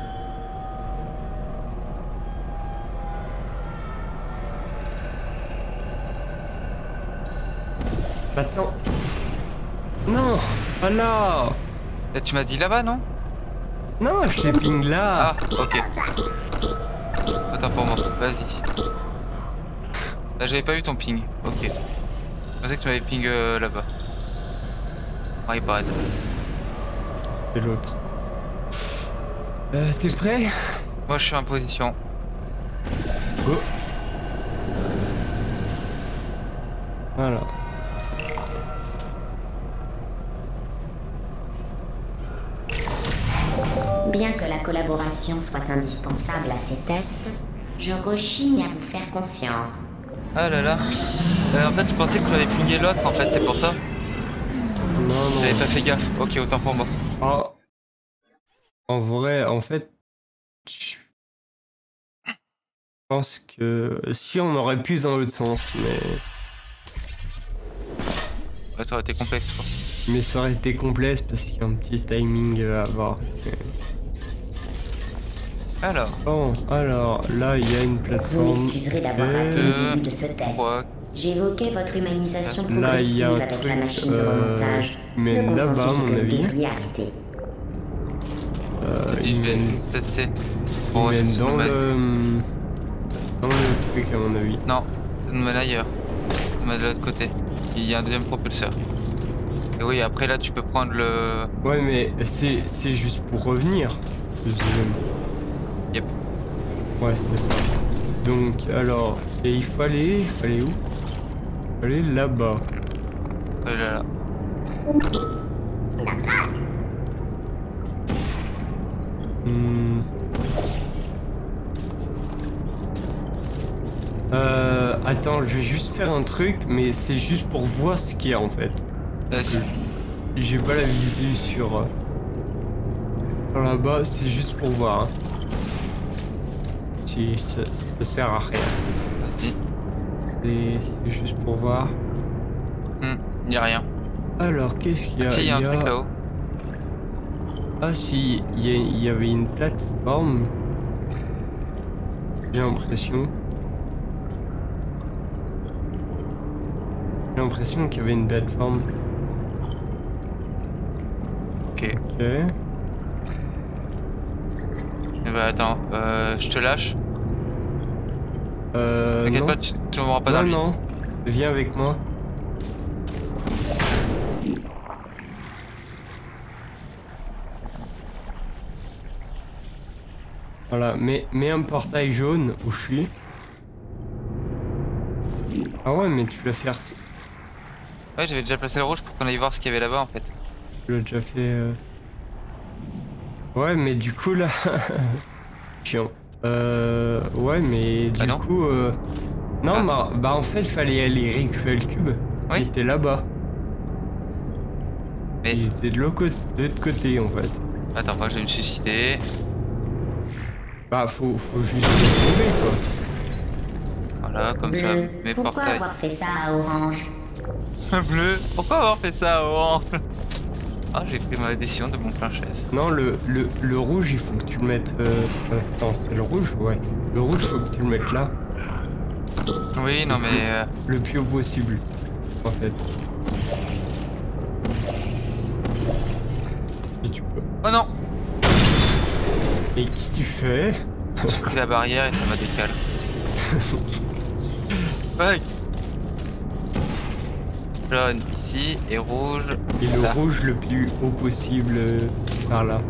Maintenant. Non, pas là. Et tu m'as dit là-bas, non? Non, je t'ai ping là. Ah, ok. Attends pour moi, vas-y. Là, j'avais pas vu ton ping. Ok. Je pensais que tu m'avais ping euh, là-bas. My bad. Et l'autre. Euh, t'es prêt? Moi, je suis en position. Go. Voilà. Bien que la collaboration soit indispensable à ces tests, je rechigne à vous faire confiance. Ah là là. Euh, en fait, je pensais que tu avais pingé l'autre, en fait, c'est pour ça. Non, non. J'avais pas fait gaffe. Ok, autant pour moi. Ah. En vrai, en fait, je pense que si on aurait pu dans l'autre sens, mais Ouais, ça aurait été complexe, quoi. mais ça aurait été complexe parce qu'il y a un petit timing à avoir. Mais Alors, Bon, alors là il y a une Vous plateforme. m'excuserez d'avoir Ok. raté le début de ce test. trois, J'évoquais votre humanisation Là il y a progressive un avec truc la machine de euh, remontage. qui Le mène là-bas à consensus mon que vous avis. devriez arrêter. Euh, il il mène, ça c'est. il Bon, mène ça dans nous mène- le dans le truc à mon avis. Non, ça nous mène ailleurs. Ça nous mène de l'autre côté. Il y a un deuxième propulseur. Et oui, après là tu peux prendre le. Ouais mais c'est c'est juste pour revenir. Deuxième. Yep. Ouais c'est ça. Donc alors et il faut aller, il faut aller où? Il faut aller là-bas. Oh là là. Hmm. Euh, attends, je vais juste faire un truc, mais c'est juste pour voir ce qu'il y a en fait. Vas-y. J'ai pas la visu sur, euh, sur là-bas, c'est juste pour voir. Hein. Si, ça, ça sert à rien. Vas-y. C'est c'est juste pour voir. Hmm, y a rien. Alors, qu'est-ce qu'il y a? Ah, si, y a un Il y a- truc là-haut. Ah si, il y, a- il y avait une plateforme. J'ai l'impression. J'ai l'impression qu'il y avait une plateforme. Ok. Ok. Eh bah attends, euh, je te lâche. Euh, T'inquiète non. pas, tu tu m'auras pas non, dans le vide. non. Viens avec moi. Voilà, mets, mets un portail jaune où je suis. Ah ouais, mais tu l'as fait. rec- Ouais, j'avais déjà placé le rouge pour qu'on aille voir ce qu'il y avait là-bas en fait. Tu l'as déjà fait. euh. Ouais, mais du coup là. Chiant. Euh. Ouais, mais du Ah non coup. euh, Non, Ah. bah, bah en fait, il fallait aller récupérer le cube. Oui. Il était là-bas. Mais Il était de l'autre côté, de l'autre côté en fait. attends, moi je vais me suicider. Bah, faut, faut juste le trouver quoi. Voilà, comme ça, Bleu, mes pourquoi portails. avoir fait ça à Orange? Bleu, pourquoi avoir fait ça à Orange? Ah, j'ai pris ma décision de mon plein chef. Non, le, le, le rouge, il faut que tu le mettes. Euh... euh, Attends, c'est le rouge? Ouais. Le rouge, faut que tu le mettes là. Oui, non mais. euh, Le plus haut possible. En fait. Si tu peux. Oh non! Et qu'est-ce que tu fais? J'ai pris la barrière et ça m'a décalé. Fuck! Jaune ici et rouge. Et le là. rouge le plus haut possible euh, par là.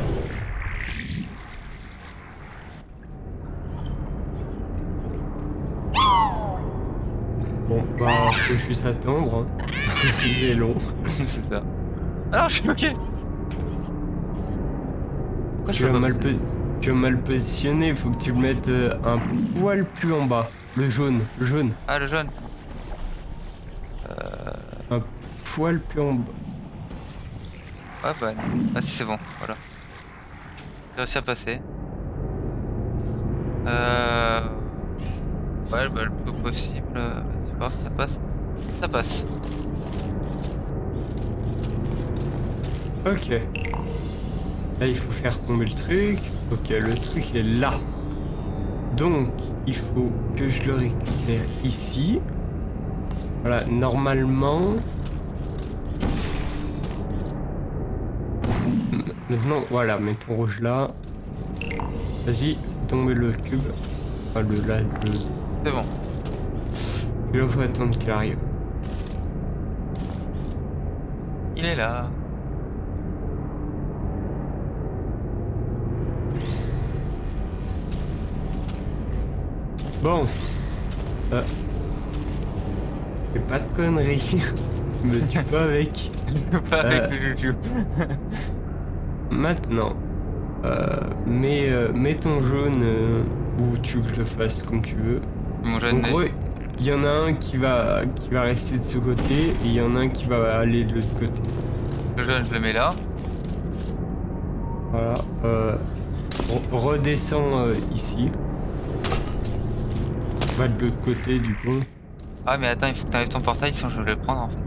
Bon, bah, faut juste attendre. Hein. C'est long. C'est ça. Alors je suis bloqué! Pourquoi je Tu peux as pas mal, passer po- tu as mal positionné, faut que tu le mettes euh, un poil plus en bas. Le jaune, le jaune. Ah, le jaune. Un poil plus en bas. Ah bah non. Ah si c'est bon, voilà. J'ai réussi à passer. Euh... Ouais, bah le plus possible. euh, Vas-y, voir si ça passe. Ça passe. Ok. Là, il faut faire tomber le truc. Ok, le truc est là. Donc, il faut que je le récupère ici. Voilà, normalement... Maintenant, voilà, mets ton rouge là. Vas-y, tomber le cube. Enfin, le là, le... C'est bon. Et là, faut attendre qu'il arrive. Il est là. Bon. Euh... Fais pas de conneries. Me tue pas avec. Pas avec Euh. le joujou. Maintenant. Euh, mets, euh, mets ton jaune euh, où tu veux que je le fasse comme tu veux. Mon En jeune gros, il y en a un qui va, qui va rester de ce côté et il y en a un qui va aller de l'autre côté. le jaune je le mets là. Voilà. Euh, re- redescends euh, ici. Va de l'autre côté du coup. Ah mais attends, il faut que t'enlèves ton portail sinon je vais le prendre en fait.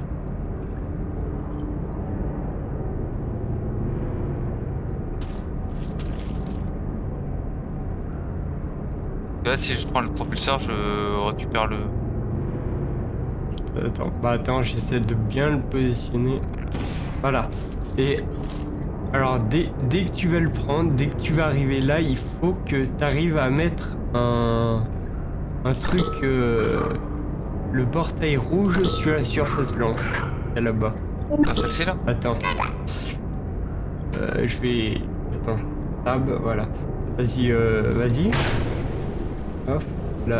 Là, si je prends le propulseur, je récupère le... Attends, bah attends, j'essaie de bien le positionner. Voilà. Et alors, dès, dès que tu vas le prendre, dès que tu vas arriver là, il faut que tu arrives à mettre un, un truc, euh, le portail rouge sur la surface blanche. Là, là-bas. Ah, celle-ci là? Attends. Euh, je vais... Attends. Tab, voilà. Vas-y, euh, vas-y. Hop, là.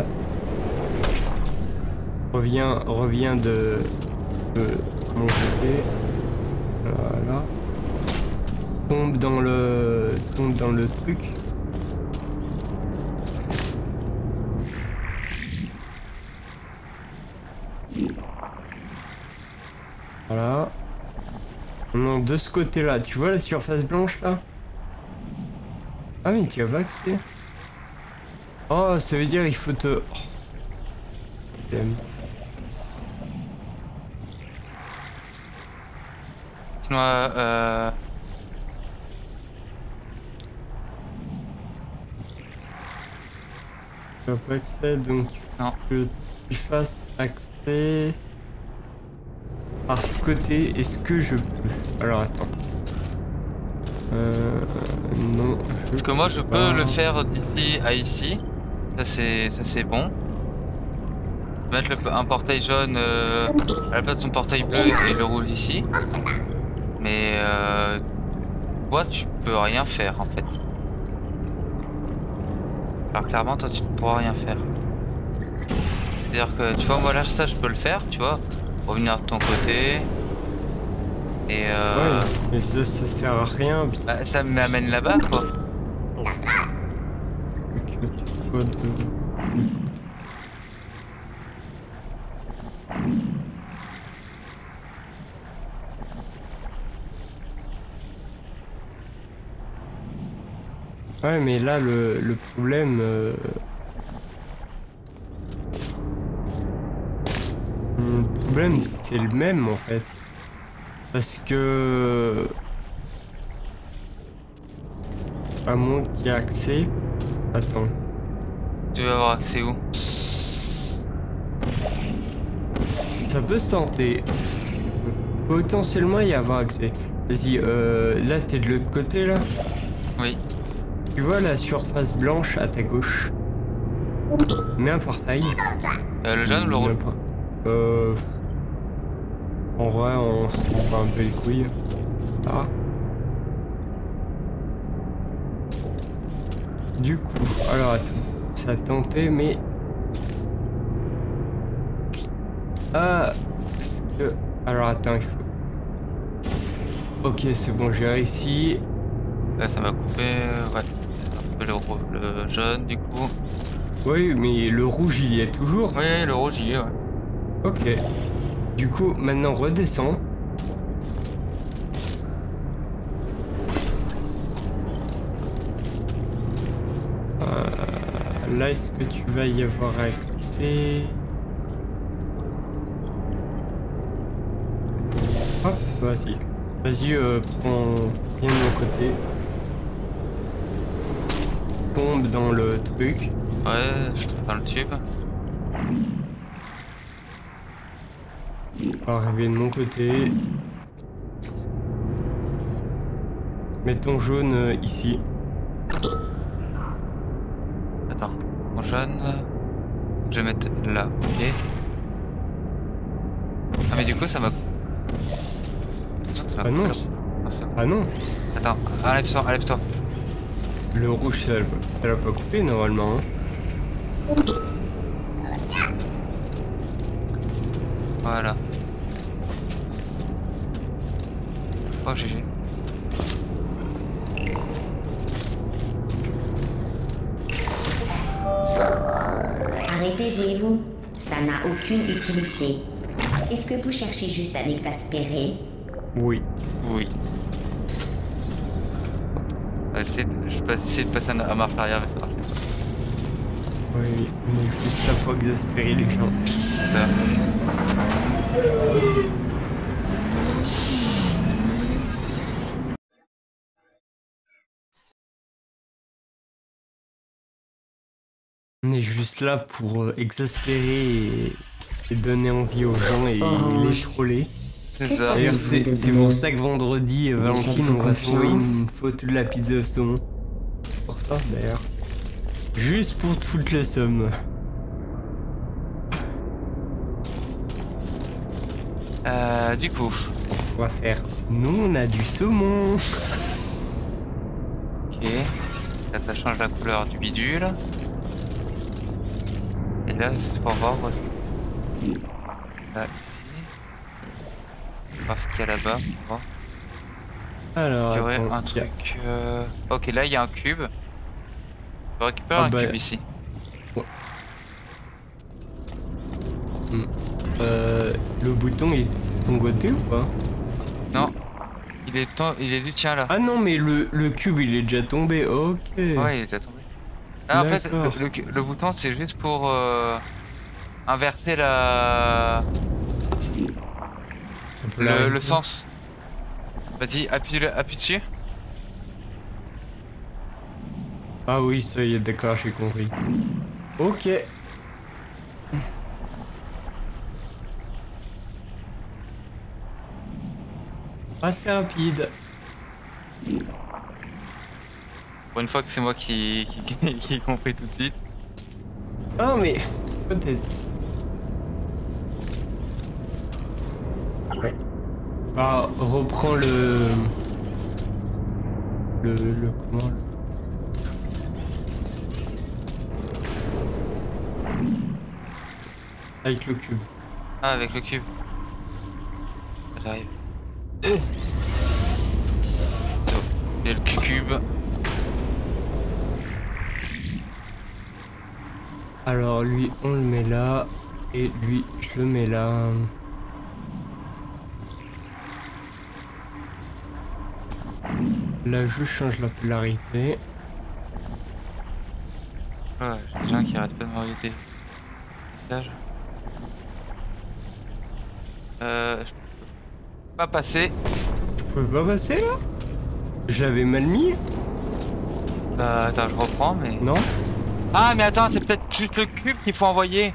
Reviens, reviens de, de mon côté. Voilà. Tombe dans le, tombe dans le truc. Voilà. Non, de ce côté-là, tu vois la surface blanche là? Ah mais tu as pas accès. Oh, ça veut dire il faut te... Oh. Damn. Sinon, euh... Tu n'as pas accès, donc Non. que tu fasses accès par ce côté. Est-ce que je peux? Alors attends. Euh... Non. Parce que moi, je peux pas. le faire d'ici à ici. Ça, c'est ça c'est bon. Mettre le, un portail jaune euh, à la place de son portail bleu et le rouge ici. Mais euh, toi, tu peux rien faire en fait. Alors clairement, toi, tu ne pourras rien faire. C'est-à-dire que, tu vois, moi là, ça, je peux le faire, tu vois. Revenir de ton côté. Et euh... Ouais, mais ça, ça sert à rien. Bah, ça m'amène là-bas, quoi. Que tu sois de... Ouais, mais là, le, le problème... Euh... Le problème, c'est le même, en fait. Parce que... À moins qu'il y ait accès... Attends. Tu vas avoir accès où? Ça peut se tenter. Potentiellement y avoir accès. Vas-y, euh, là, t'es de l'autre côté, là? Oui. Tu vois la surface blanche à ta gauche? Mets un portail. Euh, le jaune ou le rouge? N'importe. Euh... En vrai, on se prend pas un peu les couilles. Ah. Du coup, alors attends. Ça a tenté, mais... Ah... Euh, alors attends, il faut... Ok, c'est bon, j'ai réussi. Là, ça m'a coupé. Ouais. Le, le jaune, du coup. Oui, mais le rouge, il y est toujours. Oui, le rouge, il y est, ouais. Ok. Du coup, maintenant, redescends. Euh, là, est-ce que tu vas y avoir accès? Hop, vas-y. Vas-y, euh, prends bien de mon côté. Tombe dans le truc. Ouais, je suis dans le tube. Arriver de mon côté. Mets ton jaune euh, ici. Attends, mon jaune. Je vais mettre là, ok. Ah, mais du coup, ça m'a. Ah non. Ah non. Attends, enlève-toi, enlève-toi. Le rouge, ça l'a pas coupé normalement. Hein. Voilà. Oh, G G. Arrêtez, voyez-vous, ça n'a aucune utilité. Est-ce que vous cherchez juste à m'exaspérer? Oui. Oui. Ouais, j'essaie de, je vais essayer de passer à marche arrière, mais ça marche pas. Oui, mais il faut chaque fois exaspérer les gens. Ça. On n'est juste là pour euh, exaspérer et, et donner envie aux gens et, Orange. les troller. C'est Qu'est-ce ça. que D'ailleurs, vous c'est de c'est bleu. pour ça que vendredi, euh, Mais Valentine, faites-vous on va trouver confiance. une photo de la pizza au saumon. Pour ça, d'ailleurs. Juste pour te foutre le somme. Euh, du coup, On va faire. Nous, on a du saumon. ok. Là, ça change la couleur du bidule. Et là, juste pour voir où est-ce que... Là, ici. Voir ce qu'il y a là-bas, pour voir. Alors, Il y aurait attends, un y a- truc... euh, Ok, là, il y a un cube. Je peux récupérer Ah un bah, cube ici. Euh, le bouton est de ton côté ou pas? Non. Il est, ton- il est du tien, là. Ah non, mais le, le cube il est déjà tombé. Ok. Ouais, il est déjà tombé. Ah, en fait, le, D'accord. le, le bouton, c'est juste pour euh, inverser la... On peut le, l'arrêter. le sens. Vas-y, appuie, le- appuie dessus. Ah oui, ça y est, d'accord, j'ai compris. Ok. Assez rapide. Pour une fois que c'est moi qui, qui, qui ai compris tout de suite. Ah mais peut-être. Ouais. Ah, reprends le... Le... le... comment le... Avec le cube. Ah, avec le cube. J'arrive. Et le cube. Alors lui on le met là. Et lui je le mets là. Là je change la polarité. Ouais, j'ai des gens qui arrêtent pas de m'envoyer des messages. Euh. Je peux pas passer. Tu pouvais pas passer là? Je l'avais mal mis? Bah, attends, je reprends, mais. Non? Ah, mais attends, c'est peut-être juste le cube qu'il faut envoyer.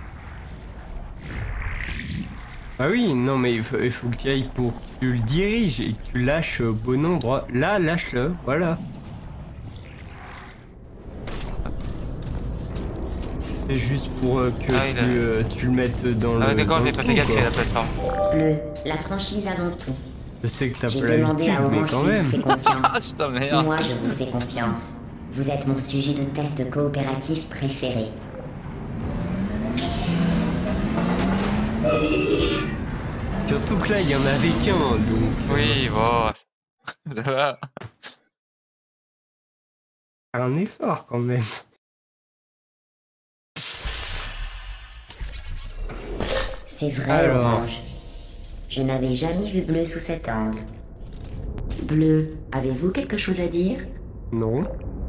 Ah oui, non mais il faut, il faut que tu ailles pour que tu le diriges et que tu lâches au bon endroit. Là, lâche-le, voilà. C'est juste pour euh, que Ah, tu, il a- euh, tu le mettes dans le... Ah, d'accord, dans j'ai le pas trou, fait gaffe, quoi. c'est la plateforme. Bleu, la franchise avant tout. Je sais que t'as J'ai pas demandé l'habitude, à mais Orange quand s'il vous même. fait confiance. Je t'emmerde. Moi, je vous fais confiance. Vous êtes mon sujet de test coopératif préféré. Surtout que là, il y en avait qu'un, donc... Oui, bon. Ça va. Un effort quand même. C'est vrai, Alors. Orange. Je n'avais jamais vu Bleu sous cet angle. Bleu, avez-vous quelque chose à dire? Non.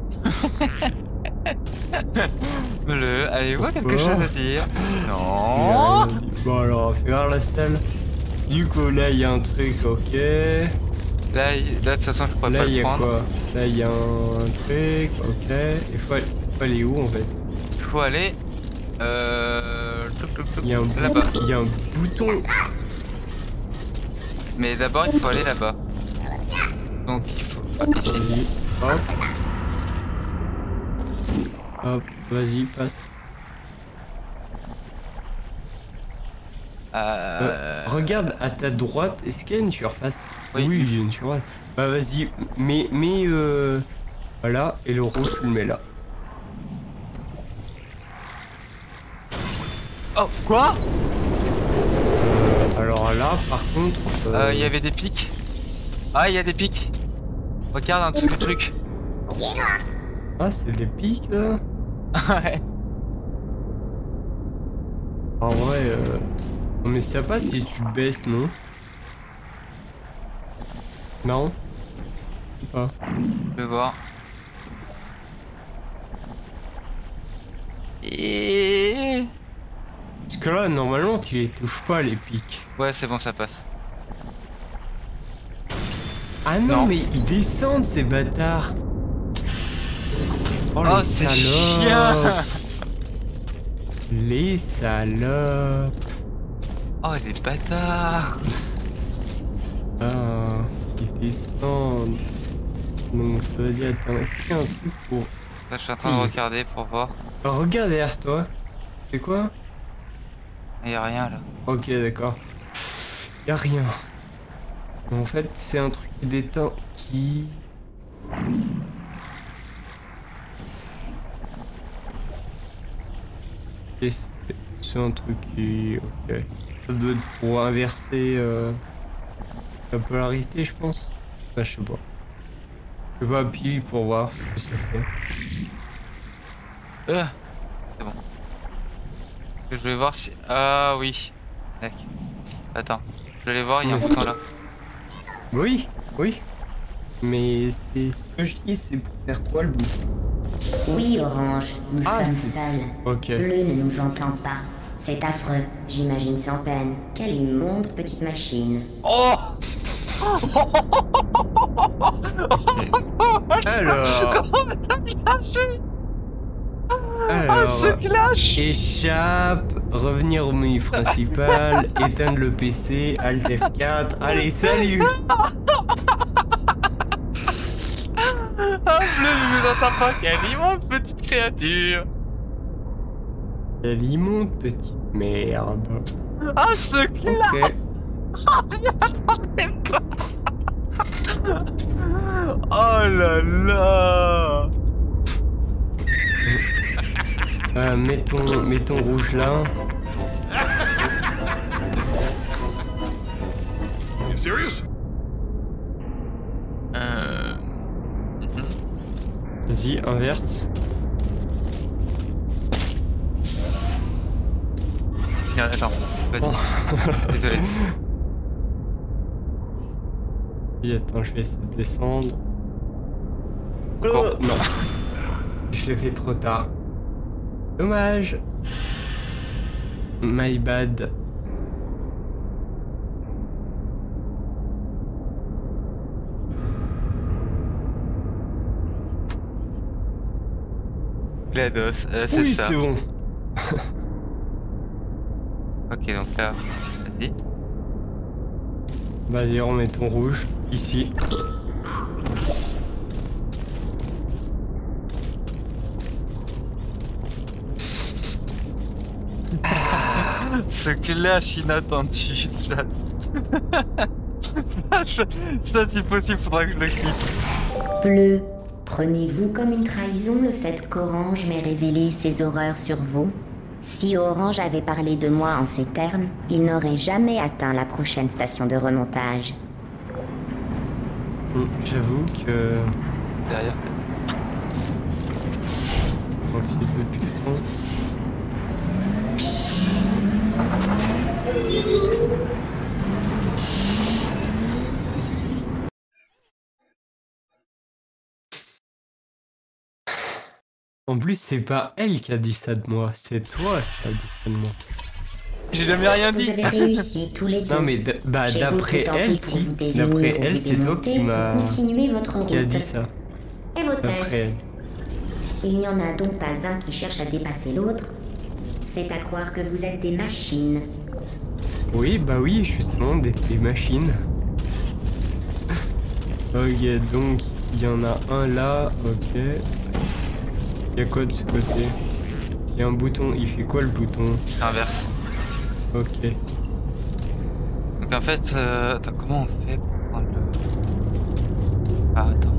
Le, avez-vous quelque Oh. chose à dire? Il a Non. rien dit. Bon alors, on va faire la salle. Du coup, là, il y a un truc, ok. Là, il- là, de toute façon, je pourrais Là, pas il y le a prendre. quoi? Là, il y a un truc, ok. Il faut, aller- faut aller où en fait? Il faut aller. Euh. touc, touc, touc, Il y a un, là-bas. il y a un bouton. Mais d'abord, il faut aller là-bas. Donc, il faut. Ah, ici. Vas-y, hop. Hop, vas-y, passe. Euh... Euh, regarde à ta droite, est-ce qu'il y a une surface? Oui. il y a une surface. Bah vas-y, mets, mets euh, voilà, et le rouge tu le mets là. Oh, quoi? Alors là, par contre, Euh, euh, Il y avait des pics. Ah, il y a des pics. Regarde un dessous du truc. ah c'est des pics là. Ouais. En vrai, euh... non, mais ça passe si tu baisses, non? Non? Ou pas? Je vais voir. Et... Parce que là, normalement, tu les touches pas les pics. Ouais, c'est bon, ça passe. Ah non, Non. mais ils descendent ces bâtards. Oh, Oh, les c'est salopes. chiant. Les salopes. Oh les bâtards. Ah, ils descendent. Donc ça veut dire, attends, est-ce qu'il y a un truc pour... Là, je suis en train de Oui. regarder pour voir. Alors, regarde derrière toi. C'est quoi? Il y a rien là. Ok, d'accord. Y a rien. En fait, c'est un truc qui détend qui... Et c'est c'est un truc qui... Ok. Ça doit être pour inverser euh, la polarité, je pense. Enfin, je sais pas. Je vais appuyer pour voir ce que ça fait. Euh, c'est bon. Je vais voir si... Ah oui. D'accord. Attends. Je vais aller voir, il y a un Ouais. bouton là. Oui, oui. Mais c'est ce que je dis, c'est pour faire quoi le bout? Oui, Orange, nous Ah, sommes c'est- seuls. Ok. Bleu ne nous entend pas. C'est affreux, j'imagine sans peine. Quelle immonde petite machine. Oh. Alors, Comment t'as lâché? alors, Oh, ce clash. échappe, revenir au menu principal, éteindre le P C, Alt F quatre. Allez, salut! Ah, Bleu ne nous entend pas. Quelle immonde petite créature. Quelle immonde petite merde. Ah, ce clash. Ok. Oh là là. Euh, mets ton, mets ton rouge là. You serious? Euh... Vas-y, inverse. Tiens, attends, vas-y. Oh. Désolé. Vas-y, attends, je vais essayer de descendre. Encore. Oh, non. Je l'ai fait trop tard. Dommage. My bad. GLaDOS, euh, c'est Oui, ça. c'est bon. Ok, donc là, vas-y. Vas-y, remets ton rouge. Ici. Ce clash inattendu, chat. Ça, c'est possible, faudra que je le clique. Bleu, prenez-vous comme une trahison le fait qu'Orange m'ait révélé ses horreurs sur vous? Si Orange avait parlé de moi en ces termes, il n'aurait jamais atteint la prochaine station de remontage. Hum, J'avoue que... Derrière. Profite de piston. En plus, c'est pas elle qui a dit ça de moi, c'est toi qui a dit ça de moi. J'ai jamais rien Vous dit. avez réussi tous les deux. Non mais d- bah J'ai d'après beaucoup tenté elle, pour si. vous désunir D'après ou elle, vous c'est toi démonter, qui m'a vous continuez votre qui a route. dit ça. Et vos D'après tests. elle. Il n'y en a donc pas un qui cherche à dépasser l'autre. C'est à croire que vous êtes des machines. Oui, bah oui, justement, des, des machines. Ok, donc il y en a un là, ok. Il y a quoi de ce côté? Il y a un bouton, il fait quoi le bouton? Inverse. Ok. Donc en fait, euh, attends, comment on fait pour prendre le... Ah, attends.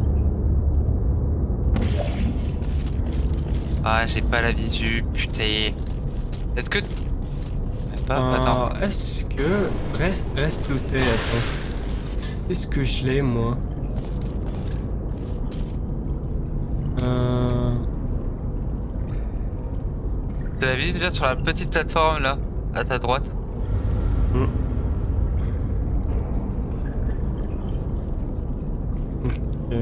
Ah, j'ai pas la visu, putain. Est-ce que... Même pas, attends. Euh, Est-ce que... Reste, reste où t'es, attends. Est-ce que je l'ai, moi? Euh... T'as la visu déjà sur la petite plateforme là, à ta droite. hmm. Ok.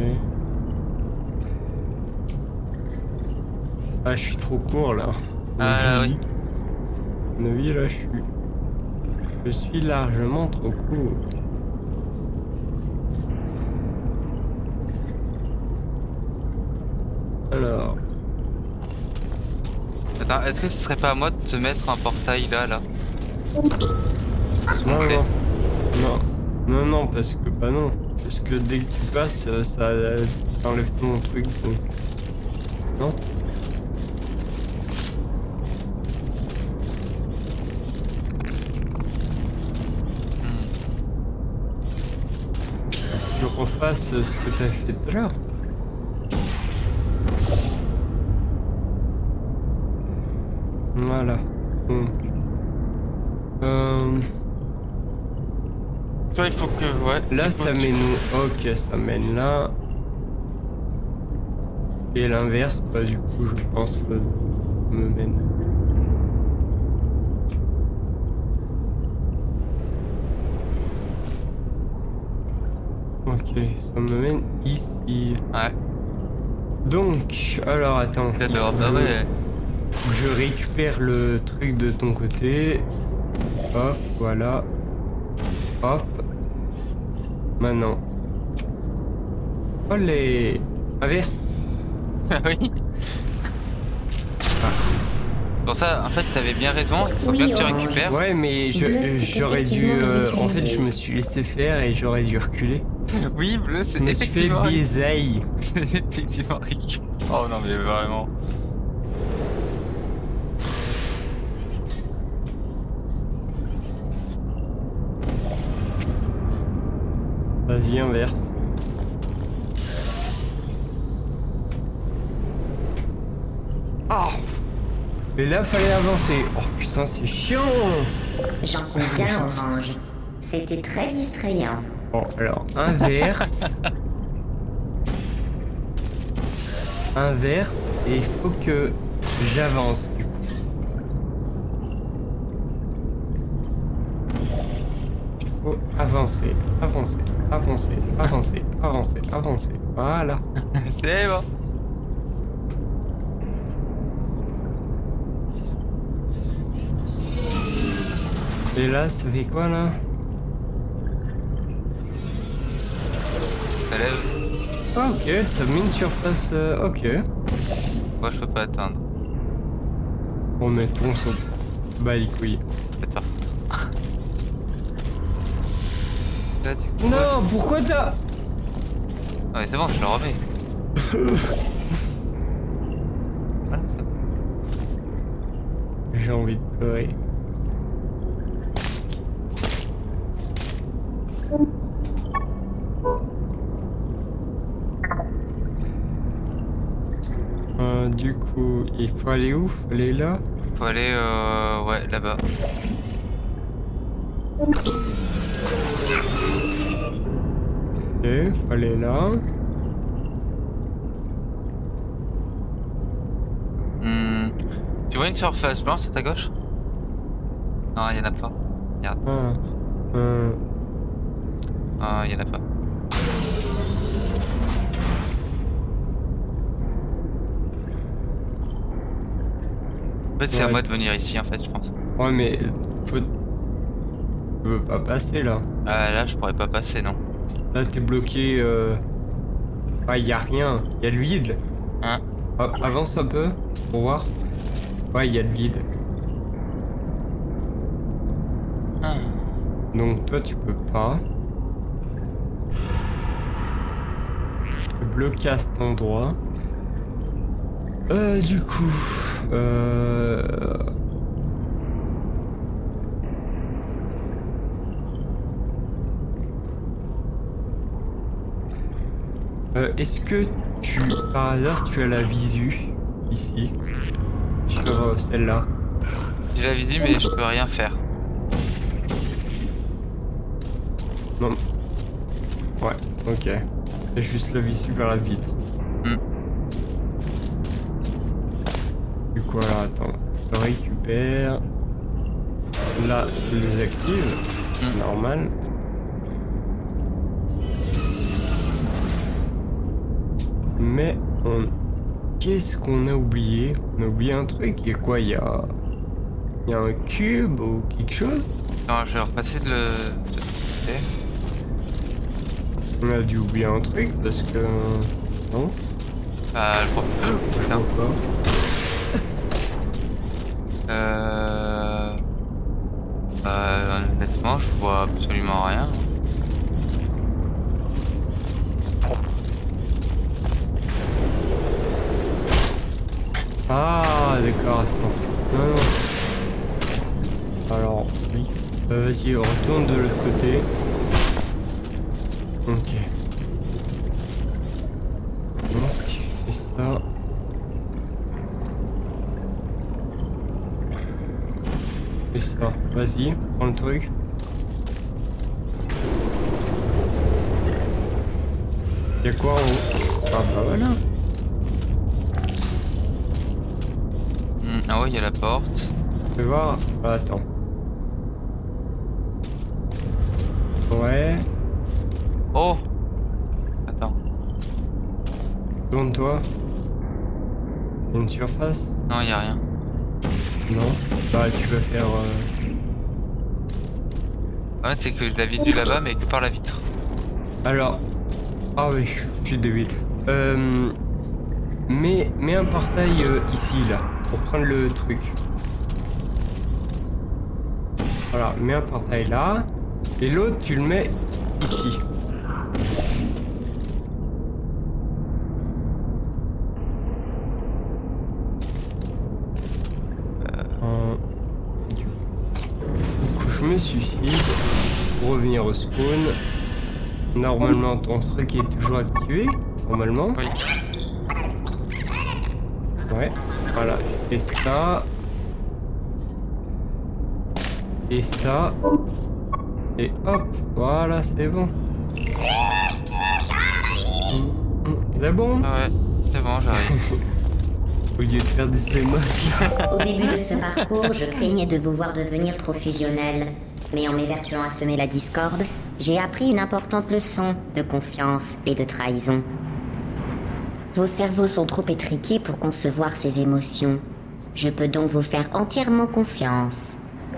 Ah, je suis trop court, là. Ah, Mon oui. avis- mon avis, là, je suis... Je suis largement trop court. Alors... Attends, est-ce que ce serait pas à moi de te mettre un portail là, là? Non, non. Non. Non, non, parce que, bah non. Parce que dès que tu passes, euh, ça euh, enlève ton truc. Donc... Non. Je refasse ce que t'as fait tout à l'heure. Voilà. Donc. Euh... Toi, il faut que. Ouais. Là, il faut ça que tu- mène où? Ok, ça mène là. Et l'inverse, bah du coup, je pense, euh, me mène. Ok, ça me mène ici. Ouais, Donc, alors attends. j'adore. Bah je, ouais. je récupère le truc de ton côté. Hop, voilà. Hop. Maintenant. Oh les... Inverse. Ah oui. Pour ça, en fait, t'avais bien raison. Il faut Oui, bien que tu Orange. récupères. Ouais, mais je- Bleu, c'est j'aurais dû... effectivement euh, en fait, ridiculisé. je me suis laissé faire et j'aurais dû reculer. Oui, bleu, c'est Je me suis fait effectivement. baiser. C'est effectivement ridicule. Oh non, mais vraiment. Vas-y, inverse. Ah! Mais là, fallait avancer. Oh putain, c'est chiant! J'en conviens, Orange. C'était très distrayant. Bon, alors, inverse. Inverse. Et il faut que j'avance, du coup. Il faut avancer, avancer, avancer, avancer, avancer, avancer. Voilà. C'est bon. Et là, ça fait quoi, là? Ça lève. Ah, ok, ça met une surface... euh, ok. Moi, je peux pas atteindre. Bon, mais on s'en bat les couilles. Faites pas. Là, du coup. Non, pourquoi t'as... Ah, mais c'est bon, je le remets. Voilà, ça. J'ai envie de pleurer. Euh, du coup, il faut aller où? Faut aller là? Faut aller, euh, ouais, là-bas. Ok, faut aller là. Hmm. Tu vois une surface blanche à ta gauche? Non, il y en a pas. Regarde. Ah, euh, Ah, il y en a pas. En fait, c'est à Ouais. moi de venir ici, en fait, je pense. ouais, mais toi, tu peux pas passer là. Ah, là, je pourrais pas passer, non. Là, t'es bloqué. Euh... Ah, y a rien. Y a le vide. Hein? Ah, avance un peu pour voir. Ouais, y a le vide. Ah. Donc toi, tu peux pas. Je suis bloqué à cet endroit. Euh, du coup. Euh... Euh, Est-ce que tu, par hasard, tu as la visu ici sur euh, celle-là? J'ai la visu, mais je peux rien faire. Non. Ouais, ok. J'ai juste la visu vers la vitre. Hmm. Du coup, alors attends. Je récupère. Là, je les active. Hmm. Normal. Mais on... qu'est-ce qu'on a oublié? On a oublié un truc. Il y a quoi? Il y a... Il y a un cube ou quelque chose? Non, je vais repasser de le. de- côté. On a dû oublier un truc parce que... Non? Ah, le pro- Oh, putain. Pourquoi? Bah absolument rien. Ah, d'accord, attends. Non, non. Alors, oui. Euh, Vas-y, on retourne de l'autre côté. Ok. Bon, tu fais ça. Fais ça. Vas-y, prends le truc. Y'a quoi en haut? Ah bah voilà. Hmm, ah ouais, il y a la porte. Tu vas voir. Ah, attends. Ouais. Oh! Attends. Tourne-toi. Y'a une surface? Non, il y a rien. Non. Bah tu vas faire... Euh... Ouais, c'est que je la vise là-bas, mais que par la vitre. Alors... Ah oui, je suis débile. Euh... Mets, mets un portail euh, ici, là, pour prendre le truc. Voilà, mets un portail là. Et l'autre, tu le mets ici. Euh, Du coup, je me suicide pour revenir au spawn. Normalement, ton truc est toujours activé. Normalement. Oui. Ouais. Voilà, je fais ça. Et ça. Et hop, voilà, c'est bon. C'est bon? Ah ouais, c'est bon, j'arrive. Au lieu de faire des émotions. Au début de ce parcours, je craignais de vous voir devenir trop fusionnel. Mais en m'évertuant à semer la discorde, j'ai appris une importante leçon de confiance et de trahison. Vos cerveaux sont trop étriqués pour concevoir ces émotions. Je peux donc vous faire entièrement confiance.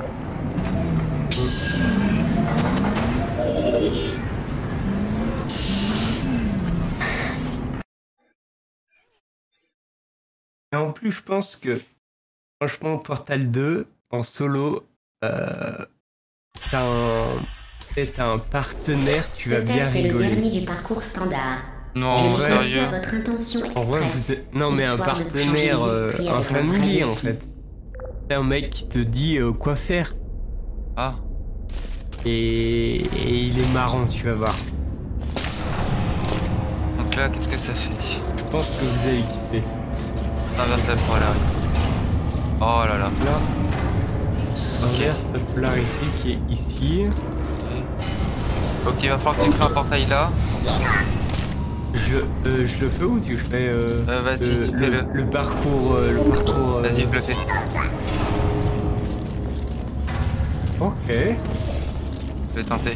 Et en plus, je pense que, franchement, Portal deux, en solo, euh, t'as un, peut-être un partenaire, tu vas Ce bien test est le rigoler. dernier du parcours standard. Non, Je en vous vrai- confie sérieux. à votre intention En vrai, express, vous êtes... Non, mais un histoire de vous changer partenaire, les euh, esprits un avec vrai familier, en défi. fait. C'est un mec qui te dit euh, quoi faire. Ah, Et... et il est marrant, tu vas voir. donc là, qu'est-ce que ça fait? Je pense que vous allez kiffer. Inverse la polarité. Oh là là. Là, inverse la polarité qui est ici. Ok, il va falloir que tu crées un portail là. Je, euh, je le fais ou tu fais euh, Euh, vas-y, le, fais-le. le, le parcours, euh, le parcours. euh, Vas-y, je le fais. Ok. Je vais tenter.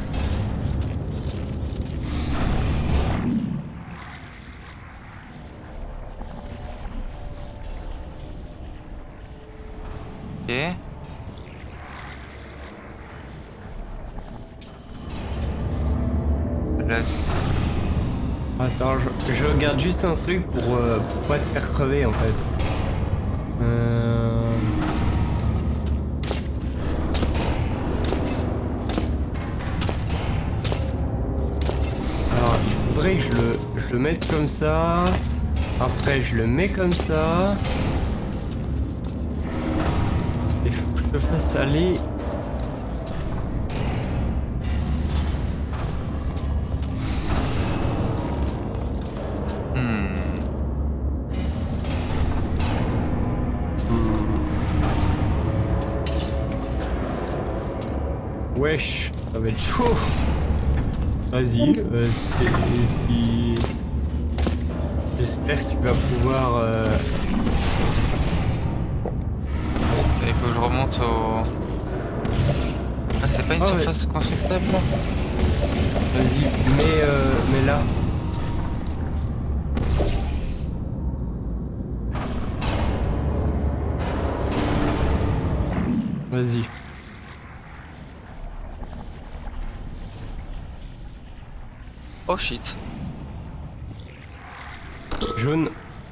Ok. Là, Attends, je, je regarde juste un truc pour, euh, pour pas te faire crever en fait. Euh... Alors, il faudrait que je le, je le mette comme ça. Après, je le mets comme ça. Il faut que je le fasse aller. hmm. Wesh, ça va être chaud. Vas-y, euh, si- si... J'espère que tu vas pouvoir... euh, Il faut que je remonte au... Ah, c'est pas une Ah ouais. surface constructable là? Vas-y, mets, euh, mets là. Vas-y. Oh shit. Jaune.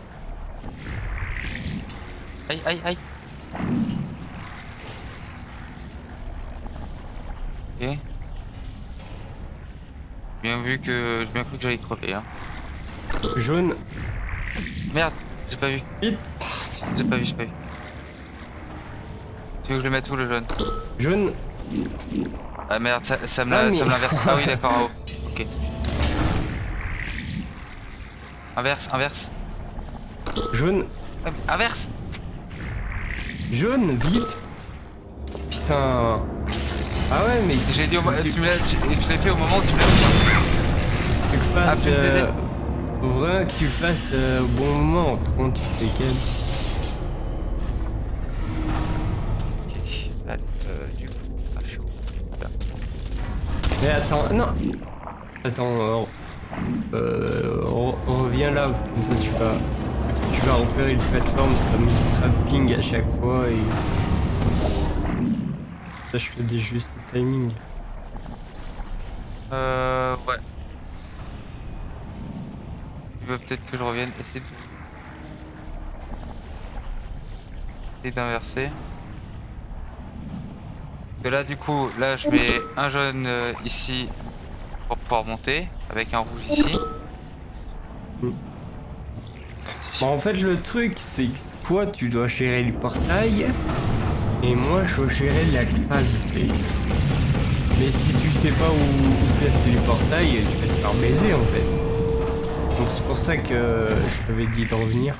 Aïe aïe aïe. Ok. Bien vu que j'ai bien cru que j'allais crever. Hein. Jaune. Merde, j'ai pas vu. Vite. J'ai pas vu, j'ai pas vu. Tu veux que je le mette où le jaune? Jaune. Ah merde, ça, ça me Ah, la- mais- ça me l'inverse. Ah oui, d'accord, en haut. Ok. Inverse, inverse. Jaune. Ah, Inverse. Jaune, vite. Putain. Ah ouais, mais J'ai dit au mo- tu, tu me l'as- tu- je l'ai fait au moment où tu me l'as dit. tu le Ah, fasses. plus euh, aider. faut vraiment que tu le fasses euh, au bon moment. Autrement, tu fais quel. Ok, allez, euh, du coup, ah, chaud. Là. Mais attends, non. Attends, euh, euh, re- reviens là, comme ça tu vas, tu vas repérer une plateforme, ça met du trapping à chaque fois et... Là je fais des justes timing. Euh, ouais. Tu veux peut-être que je revienne essayer de... Essayer d'inverser. Parce que là, du coup, là, je mets un jaune euh, ici pour pouvoir monter, avec un rouge ici. Bon, en fait le truc c'est que toi tu dois gérer le portail et moi je dois gérer la gravité. Mais si tu sais pas où, où placer les portails, tu vas te faire baiser en fait. Donc c'est pour ça que je t'avais dit de revenir.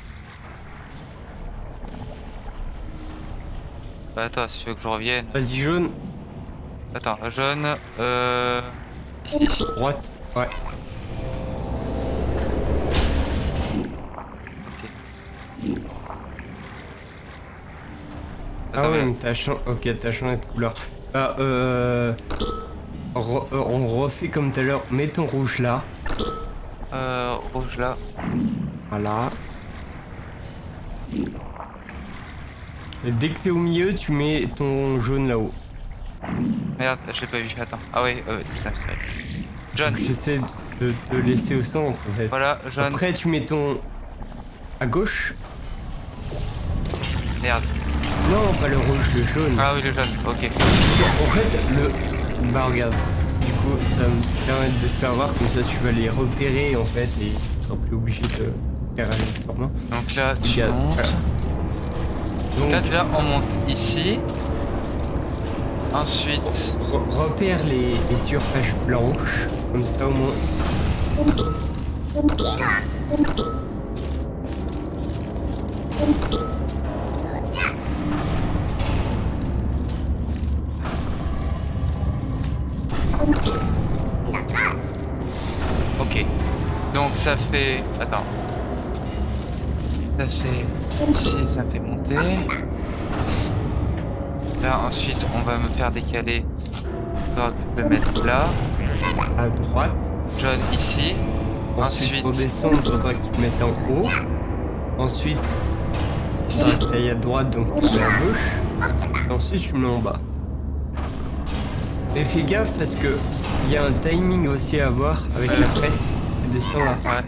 Bah, attends, si tu veux que je revienne. Vas-y jaune, Attends, jaune, euh... ici. droite, ouais. Ok. Ah Attends, ouais, mais- mais t'as changé. Ok, t'as changé de couleur. Bah, euh... re- euh, on refait comme tout à l'heure. Mets ton rouge là. Euh, rouge là. Voilà. Et dès que t'es au milieu, tu mets ton jaune là-haut. Merde, j'ai pas vu, attends. Ah ouais, euh, putain, c'est vrai. Jaune. J'essaie de te laisser au centre en fait. Voilà, jaune. Après, tu mets ton. À gauche. Merde. Non, pas le rouge, le jaune. Ah oui, le jaune, ok. En fait, le. Bah, regarde. Du coup, ça me permet de te faire voir, comme ça tu vas les repérer en fait et tu seras plus obligé de faire aléatoirement. Donc là, tu Regarde, montes. voilà. Donc Donc, là, déjà, on monte ici. Ensuite, re- repère les, les surfaces blanches, comme ça au moins. ok. Donc ça fait... Attends. Ça fait... Ici, ça me fait monter. Là, ensuite, on va me faire décaler. Donc, je peux mettre là. À droite. Jaune ici. Ensuite, Ensuite- pour descendre, il faudra que tu te mettes en haut. Ensuite, Ici. tu tailles à droite, donc tu mets à gauche. Et ensuite, tu mets en bas. Et fais gaffe parce que il y a un timing aussi à avoir avec Ouais. la presse. Tu descends là. Ouais.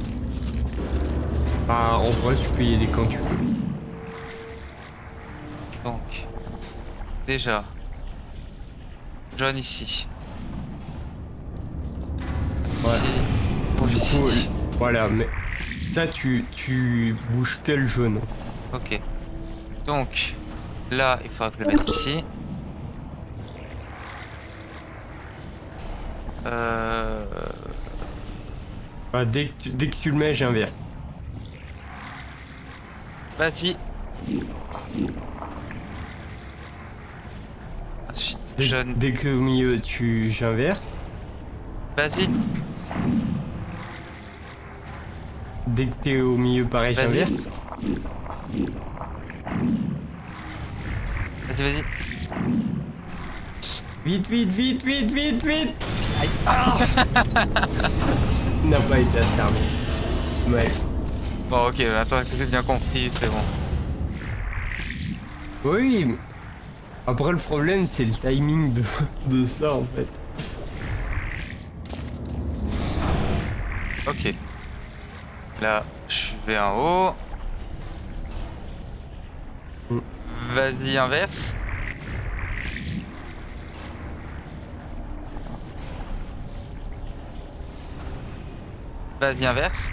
Bah, en vrai, tu peux y aller quand tu veux. Donc, déjà, jaune ici. Ouais. Ici, rouge Du ici. coup, voilà, mais ça, tu, tu bouges que le jaune. Ok. Donc, là, il faudra que je le mette ici. Euh... Bah, dès, que tu, dès que tu le mets, j'inverse. Vas-y. Ensuite, Dès, jaune. dès que au milieu, tu j'inverse. Vas-y. Dès que t'es au milieu, pareil, Vas-y. j'inverse. Vas-y, vas-y. Vite, vite, vite, vite, vite, vite. Aïe. N'a pas été asservé. Ouais. Bon, ok, attends que j'ai bien compris, c'est bon. Oui. mais Après, le problème, c'est le timing de, de ça, en fait. Ok. Là, je vais en haut. Mm. Vas-y, inverse. Vas-y, inverse.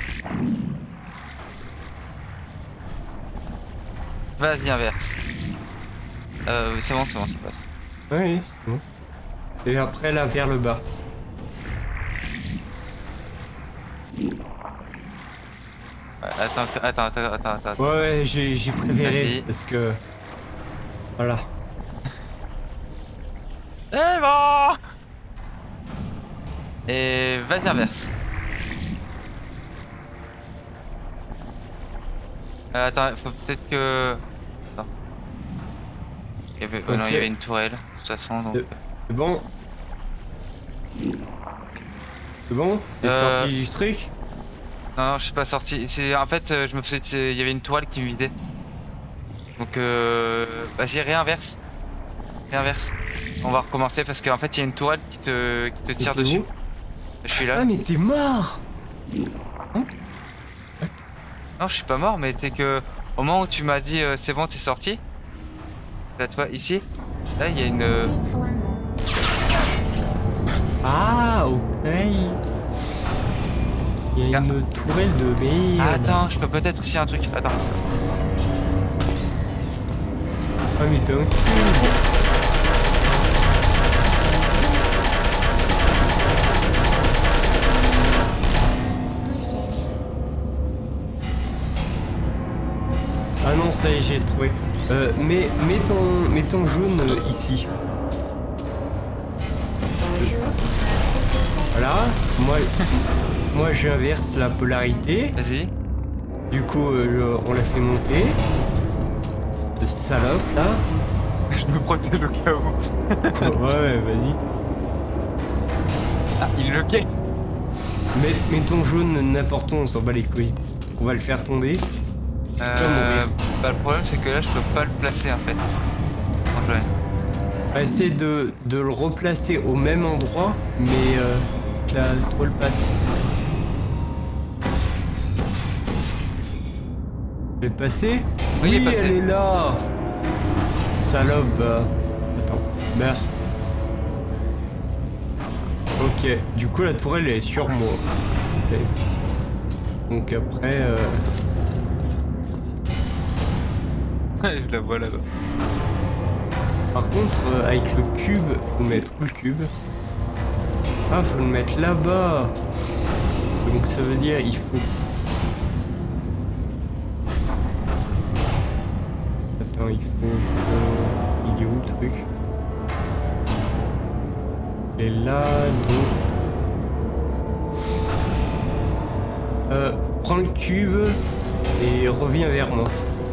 Vas-y, inverse. Euh, c'est bon, c'est bon, ça passe. Oui, c'est bon. Et après là vers le bas. Ouais, attends, attends, attends, attends, attends. Ouais, ouais, j'ai j'ai préféré Vas-y. parce que voilà. Et bon. Et vas-y, inverse. Euh, attends, faut peut-être que... Attends. Il y avait... oh non, Ok. il y avait une tourelle, de toute façon, donc... Euh, C'est bon. C'est bon. T'es Euh. sorti du truc. Non, non, je suis pas sorti. C'est en fait, euh, je me faisais... Il y avait une tourelle qui me vidait. Donc, euh... vas-y, réinverse. Réinverse. On va recommencer parce qu'en fait, il y a une tourelle qui te, qui te tire t'es dessus. où Je suis là. Ah mais t'es mort. Non, je suis pas mort, mais c'est que au moment où tu m'as dit euh, c'est bon, t'es sorti. Là, tu vois, ici, là, il y a une. euh, Ah ok. Il y a une tourelle de merde. Ah, attends, je peux peut-être aussi un truc. Attends. Ah mais t'es un cul. Ah non, ça y est, j'ai trouvé. Euh, mets, mets, ton, mets ton jaune euh, ici. Voilà. Moi, moi j'inverse la polarité. Vas-y. Du coup, euh, on l'a fait monter. Ce salope là. Je me protège au cas où. Ouais, ouais, vas-y. Ah, il est loqué. Mets, mets ton jaune n'importe où, on s'en bat les couilles. On va le faire tomber. C'est pas Euh, mourir. bah, le problème, c'est que là, je peux pas le placer en fait. En jaune. On va essayer de, de le replacer au même endroit, mais euh, que la toile passe. Elle est passée? Oui, il est passé. Elle est là. Salope. euh, Attends, meurs. Ok, du coup la tourelle elle est sur moi. Ok. Donc après... Euh... Je la vois là-bas. Par contre, euh, avec le cube, faut mettre où le cube? Ah, faut le mettre là-bas. Donc ça veut dire il faut... Attends, il faut... que- Il est où le truc? Et là, donc... Euh, prends le cube et reviens vers moi.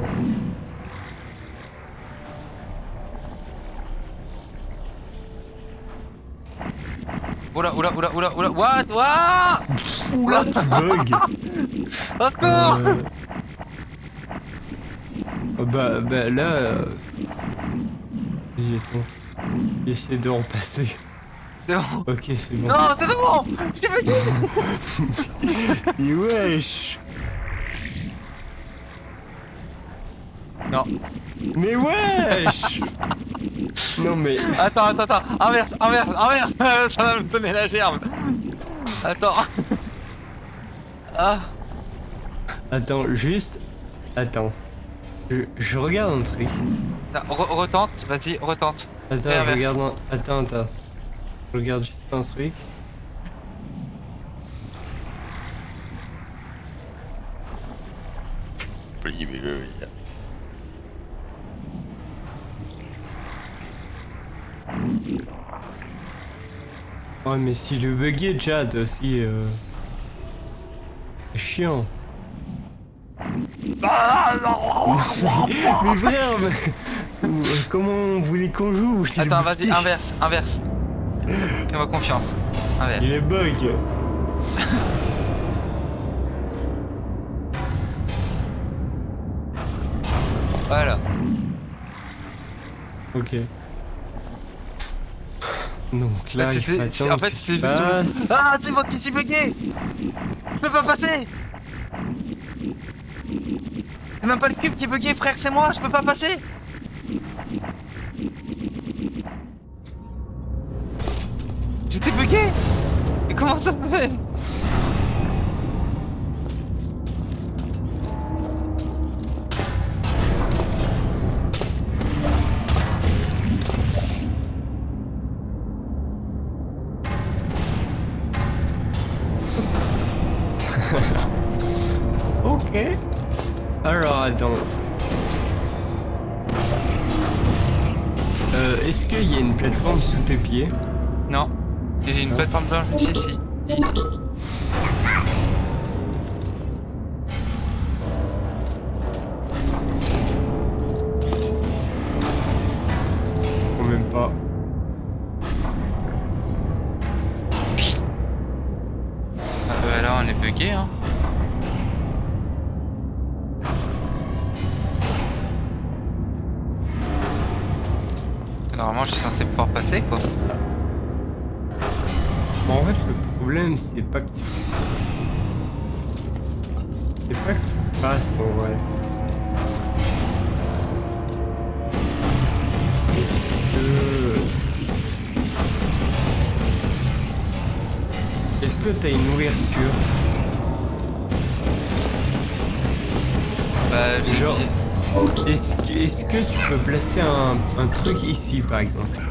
Oula, oula, oula, oula, oula, what, what? Oula, tu bug. Encore. Euh... oh, Bah, bah là... Euh... vas-y, attends. Essaye de repasser. C'est bon. Ok, c'est bon. Non, c'est bon. J'ai bugué. Et wesh. Non. Mais wesh. Non mais... Attends, attends, attends. Inverse, inverse, inverse. Ça va me donner la gerbe. Attends. Ah. Attends, juste... Attends. Je, je regarde un truc. Attends, re- retente, vas-y, retente. Attends, je Réinverse. regarde un... Attends, attends. Je regarde juste un truc. Ouais, mais si le bugué déjà aussi... Euh... c'est chiant. Mais frère, mais... euh, comment vous voulez qu'on joue si Attends, le vas-y, bugué- inverse, inverse. Fais-moi confiance. Inverse. Il est bug. Voilà. Ok. Donc là, Bah, il faut c'était- attendre en fait, que c'était tu juste- passes. Ah, c'est moi qui suis bugué. Je peux pas passer. C'est même pas le cube qui est bugué, frère, c'est moi, je peux pas passer. J'étais bugué. Et comment ça se fait? Ok. Alors attends. Euh, Est-ce qu'il y a une plateforme sous tes pieds? Non. J'ai une plateforme blanche ici, si. Ici. Quand même pas. Ah bah là on est bugué hein. Normalement je suis censé pouvoir passer quoi. Bon, en fait le problème c'est pas que tu... C'est pas que tu passes en vrai. Est-ce que... Est-ce que t'as une ouverture? Bah j'ai Genre- mis- Est-ce que, est-ce que tu peux placer un, un truc ici par exemple?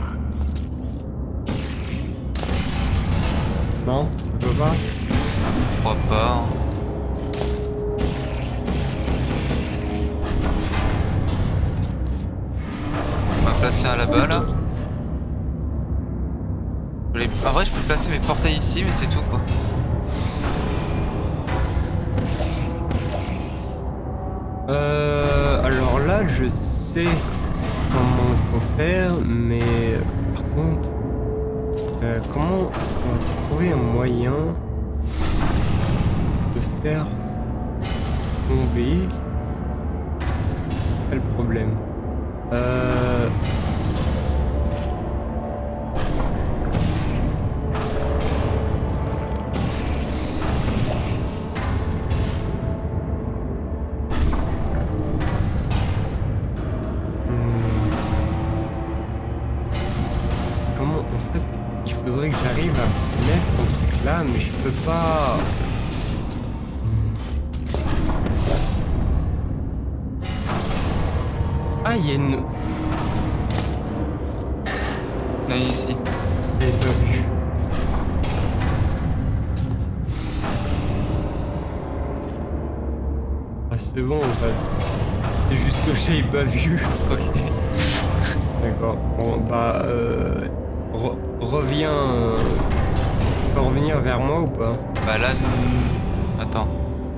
Non? Tu peux pas? je crois pas. hein. On va placer un là-bas là. Je voulais- En vrai je peux placer mes portails ici mais c'est tout quoi. Euh, alors là, je sais comment il faut faire, mais par contre, euh, comment on va trouver un moyen de faire tomber? C'est le problème. Euh... Comment en fait il faudrait que j'arrive à mettre un truc là mais je peux pas. Ah il y a une. Là ici. J'avais pas vu. Ah c'est bon en fait. C'est juste que j'avais pas vu. Ok. D'accord. Bon bah euh, re- reviens. Euh, tu peux revenir vers moi ou pas? Bah là... hmm, Attends.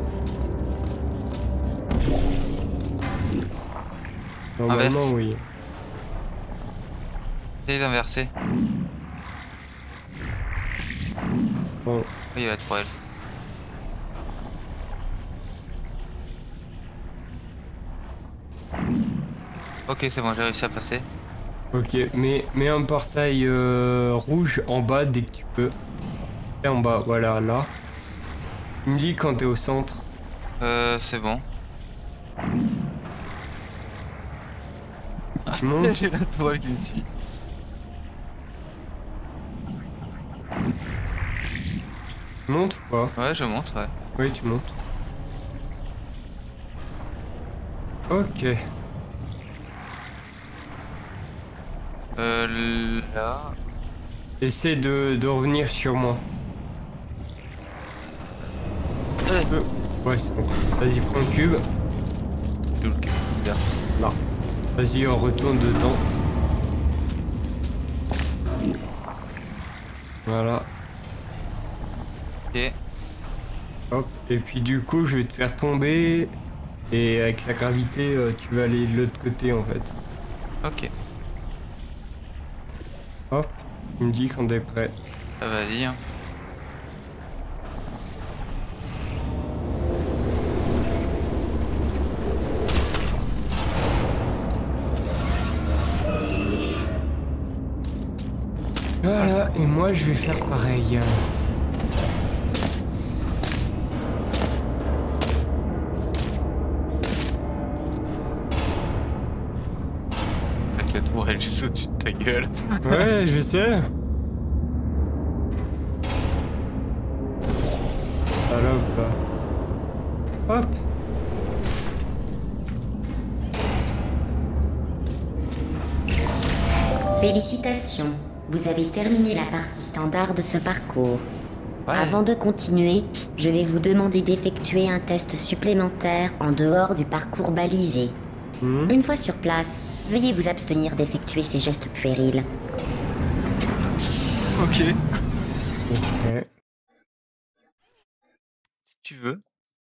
Normalement Inverse. oui. Essaye d'inverser. Bon. Oui, il y a la tourelle. Ok, c'est bon, j'ai réussi à passer. Ok, mets, mets un portail euh, rouge en bas dès que tu peux. Et en bas, voilà, là. Tu me dis quand t'es au centre. Euh, c'est bon. Tu montes. J'ai la tourelle qui me suit. Tu montes ou pas? Ouais, je monte, ouais. Oui, tu montes. Ok. Euh, là... Essaie de, de revenir sur moi. Euh, Ouais, c'est bon. Vas-y, prends le cube. D'où le cul. Bien. Là. Vas-y, on retourne dedans. Voilà. Ok. Hop. Et puis du coup, je vais te faire tomber. Et avec la gravité, euh, tu vas aller de l'autre côté en fait. Ok. Hop. Tu me dis quand t'es prêt. Ah, vas-y. Hein. Voilà, et moi je vais faire pareil. Avec la tourelle juste au-dessus de ta gueule. Ouais, je sais. Salope. Hop. Félicitations, vous avez terminé la partie standard de ce parcours. Ouais. Avant de continuer, je vais vous demander d'effectuer un test supplémentaire en dehors du parcours balisé. Hmm. Une fois sur place, veuillez vous abstenir d'effectuer ces gestes puérils. Ok. Ok. Si tu veux.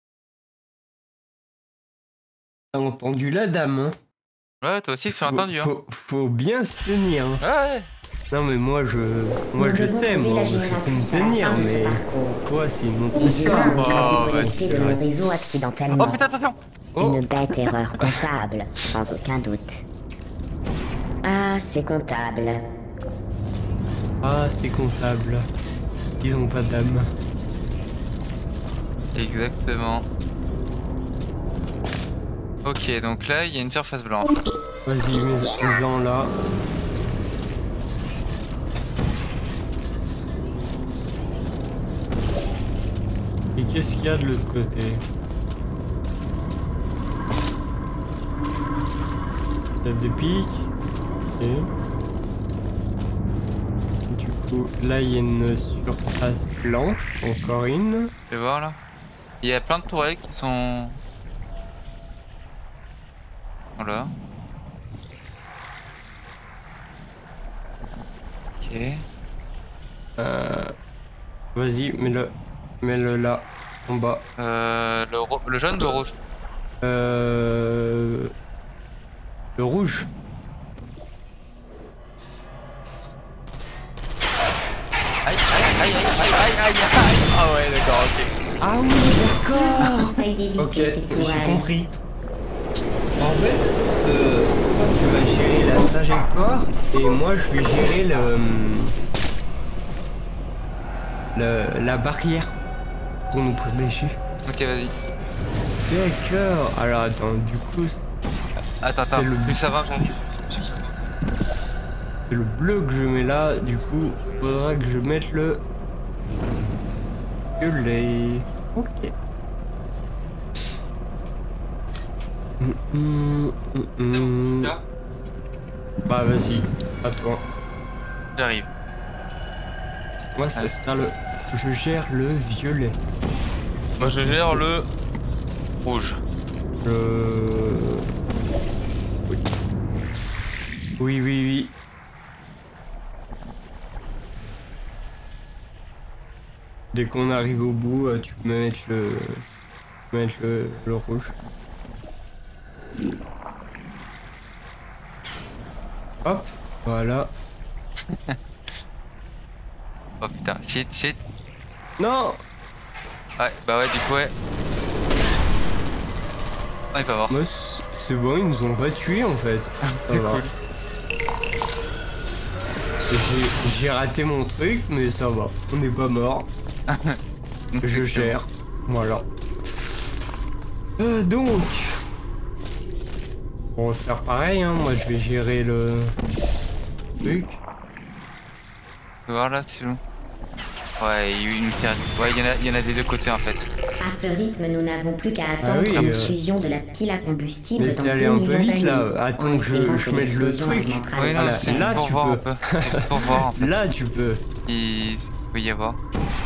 T'as entendu la dame, hein? Ouais, toi aussi, tu as Faut- entendu. Hein. Faut, faut bien se tenir. hein. Ouais, ouais. Non mais moi je, moi Nous je devons sais, trouver moi la je sais me génératrice à la tenir, fin de ce mais parcours. toi c'est une autre Les humains histoire. ont dû la Oh, déconnecter ouais, de c'est nos vrai. réseaux accidentellement. Oh putain, attention. Oh, Une bête erreur comptable, sans aucun doute. Ah, c'est comptable. ah c'est comptable. Ils ont pas d'âme. Exactement. Ok, donc là, il y a une surface blanche. Vas-y, mets- mets-en là. Et qu'est-ce qu'il y a de l'autre côté? Il y a des pics. Ok. Du coup, là il y a une surface blanche, encore une. Tu vas voir là. Il y a plein de tourelles qui sont. Voilà. Ok. Euh... Vas-y, mets-le. Mets-le là, en bas. Euh, le, ro- le jaune ou le rouge? Euh... Le rouge. Aïe, aïe, aïe, aïe, aïe, aïe, aïe, aïe. Ah ouais, d'accord, ok. Ah oui, d'accord. Conseil d'éviter Ok, ces j'ai tourelles. compris. En fait, euh, toi, tu vas gérer la trajectoire et moi je vais gérer le, le la barrière pour nous protéger. Ok, vas-y. D'accord. Alors attends, du coup c'est Attends, attends. C'est le- Plus ça va, j'arrive. le bleu que je mets là. Du coup, faudra que je mette le violet. Ok. Hum, hum, hum, hum. Là, Bah vas-y, à toi. j'arrive. Moi ça Ouais. sera le... Je gère le violet. Moi, je gère le rouge. Euh... Oui. Oui, oui, oui. Dès qu'on arrive au bout, euh, tu peux mettre le... tu peux mettre le, le rouge. Hop, voilà. Oh putain, shit, shit. Non. Ouais, bah ouais, du coup, ouais. On est pas mort. Moi, c- c'est bon, ils nous ont pas tués en fait. Ça va. J'ai- J'ai raté mon truc, mais ça va. On n'est pas mort. Je gère. Voilà. Euh, donc. On va faire pareil, hein. Moi, je vais gérer le truc. Tu vas voir là, tu vois. Ouais, il nous tire. Ouais, il y, en a- il y en a des deux côtés en fait. À ce rythme, nous n'avons plus qu'à attendre oui, la euh, fusion de la pile à combustible Mais dans t'es allé deux un millions peu vite là. d'années, Attends en que je, espérant je que mette le l'explosion truc. augmentera Oui, les non, Voilà, c'est là, pour tu voir peux. un peu. C'est juste pour voir en fait. Là, tu peux. Il peut y avoir.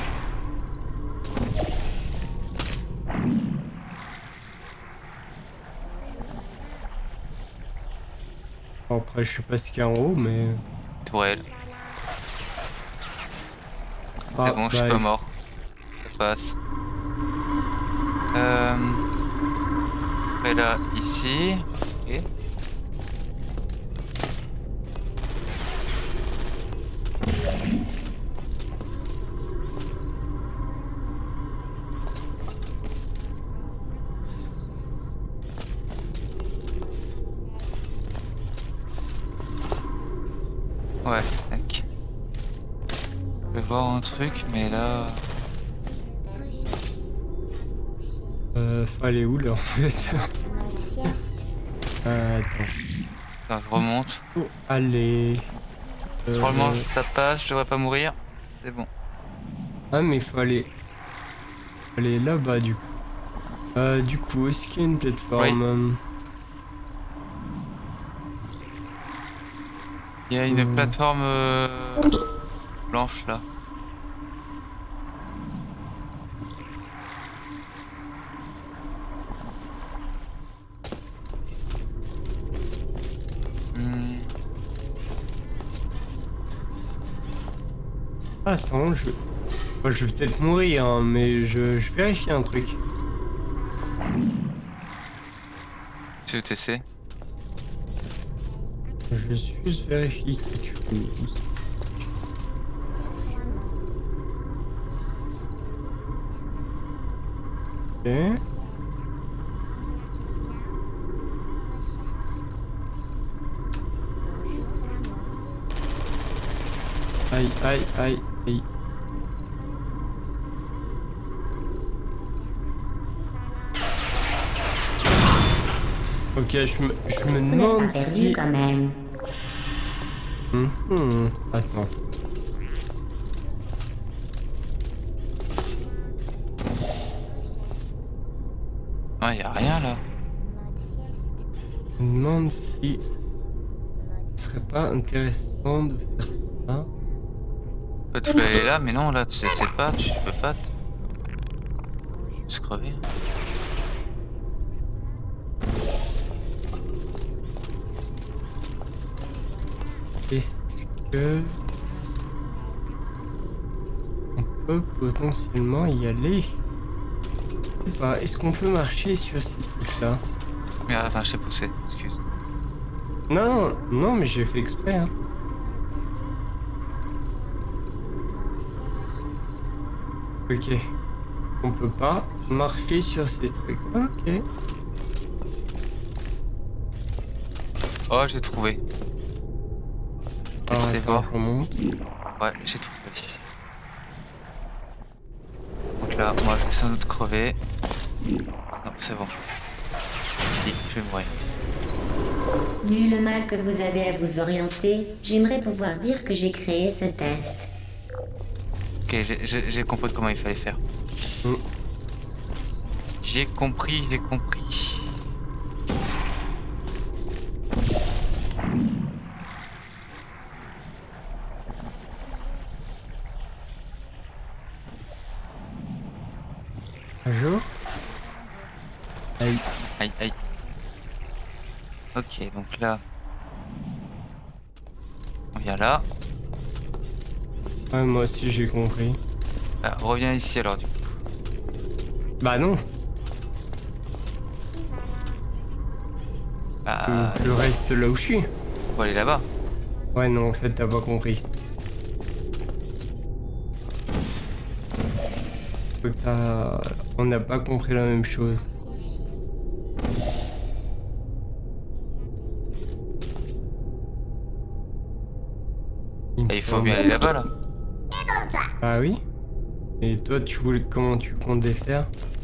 Après, je sais pas ce qu'il y a en haut, mais. Tourelle. Ah, C'est bon, je suis bah, pas mort. Ça passe. Euh... Et là, ici. Ok. Ouais, tac. Je vais voir un truc, mais là... Euh, fallait où là en fait? euh, attends. Là, je remonte. Oh, allez. Euh, Normalement, ça passe, je devrais pas mourir. C'est bon. Ah, mais fallait. Fallait là-bas du coup. Euh, du coup, est-ce qu'il y a une plateforme? euh, Il y a une Euh. plateforme euh, blanche là. Attends, je... Bon, je vais peut-être mourir, hein, mais je, je vérifie un truc. Tu veux t'essayer? Je juste vérifie quelque chose. Ok. Aïe, aïe, aïe, aïe. Ok, je me, je me Vous n'avez demande pas perdu si... quand même. Hum, hum, attends. Ah, y a rien là. Je me demande si... Ce serait pas intéressant de faire ça. Toi, tu peux aller là, mais non, là, tu sais sais pas, tu peux pas. te- Se crever. Est-ce que... On peut potentiellement y aller? Je sais pas, est-ce qu'on peut marcher sur ces trucs-là? Mais attends, je t'ai poussé, excuse. Non, non, mais j'ai fait exprès, hein. Ok. On peut pas marcher sur ces trucs. Ok. Oh, j'ai trouvé. Ah, Laissez attends, voir. je remonte. Ouais, j'ai trouvé. Donc là, moi, je vais sans doute crever. Non, c'est bon. Si, je vais mourir. Vu le mal que vous avez à vous orienter, j'aimerais pouvoir dire que j'ai créé ce test. Ok, j'ai- j'ai j'ai compris comment il fallait faire. Mm. J'ai compris, j'ai compris. Bonjour. Aïe. Aïe, aïe. Ok, donc là... On vient là. Ouais, moi aussi j'ai compris. Ah, reviens ici alors du coup. Bah non. Ah, Je reste là où je suis. faut aller là-bas. Ouais, non, en fait, t'as pas compris. Faut que t'as- On n'a pas compris la même chose. me Et il faut semble. bien aller là-bas là. Ah oui? Et toi, tu voulais comment tu comptes défaire?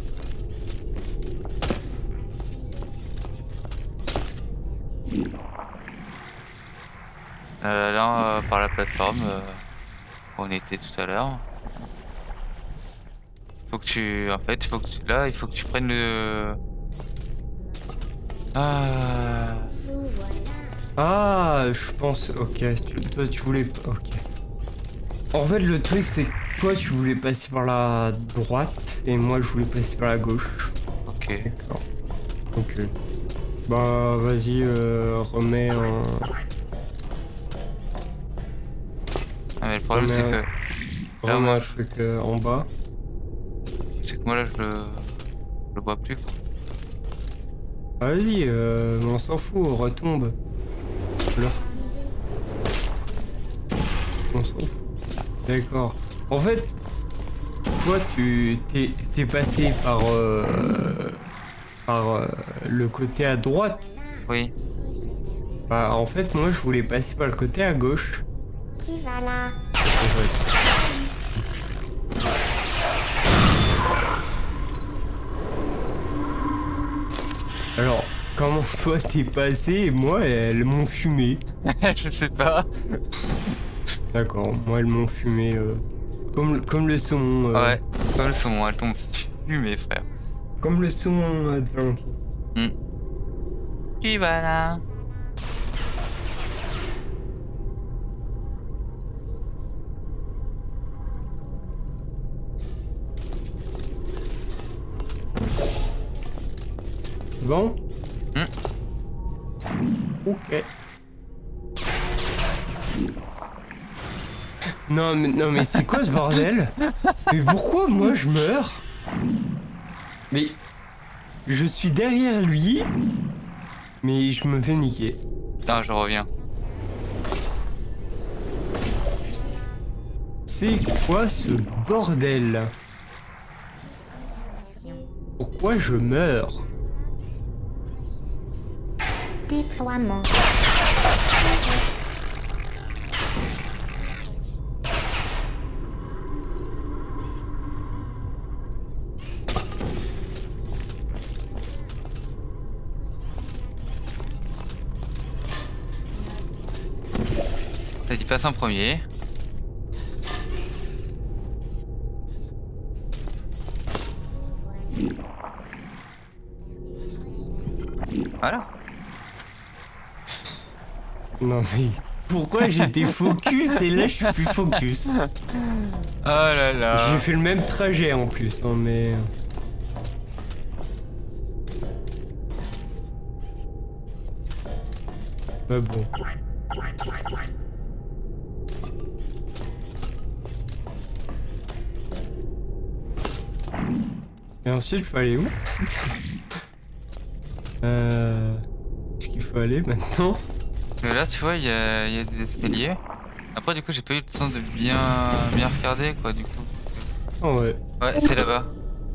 Euh, là, euh, par la plateforme, euh, où on était tout à l'heure. Faut que tu... En fait, faut que tu... là, il faut que tu prennes le... Ah... Ah, je pense. Ok, tu- toi, tu voulais. Ok. En fait, le truc, c'est que toi, tu voulais passer par la droite et moi, je voulais passer par la gauche. Ok. D'accord. Ok. Bah, vas-y, euh, remets en. Ah, mais le problème, Remets c'est un- que... Là, remets moi, un je- truc euh, en bas. c'est que moi, là, je le... Je le vois plus. quoi. Vas-y, euh, on s'en fout, on retombe. Là. On s'en fout. D'accord. En fait, toi, tu t'es t'es passé par euh, par euh, le côté à droite. Oui. Bah, en fait, moi, je voulais passer par le côté à gauche. Qui va là? En fait. Alors, comment toi t'es passé et moi, elles m'ont fumé. Je sais pas. D'accord, moi, elles m'ont fumé. euh, comme, comme le saumon. euh, Ouais. Comme le saumon, elles t'ont fumé, frère. Comme le saumon euh, de Valentine. Hmm. Qui va là? Bon. Hmm. Ok. Non mais, non mais c'est quoi ce bordel? Mais pourquoi moi je meurs? Mais je suis derrière lui, mais je me fais niquer. Putain, je reviens. C'est quoi ce bordel? Pourquoi je meurs? Déploiement. Vas-y, passe en premier. Voilà. Non mais pourquoi j'étais focus et là je suis plus focus? Oh là là. J'ai fait le même trajet en plus, hein, mais... Bah bon. Et ensuite, il faut aller où? Euh... Est-ce qu'il faut aller maintenant? Mais là, tu vois, il y a, y a des escaliers. Après, du coup, j'ai pas eu le temps de bien, bien regarder, quoi, du coup. Oh ouais. Ouais, c'est là-bas.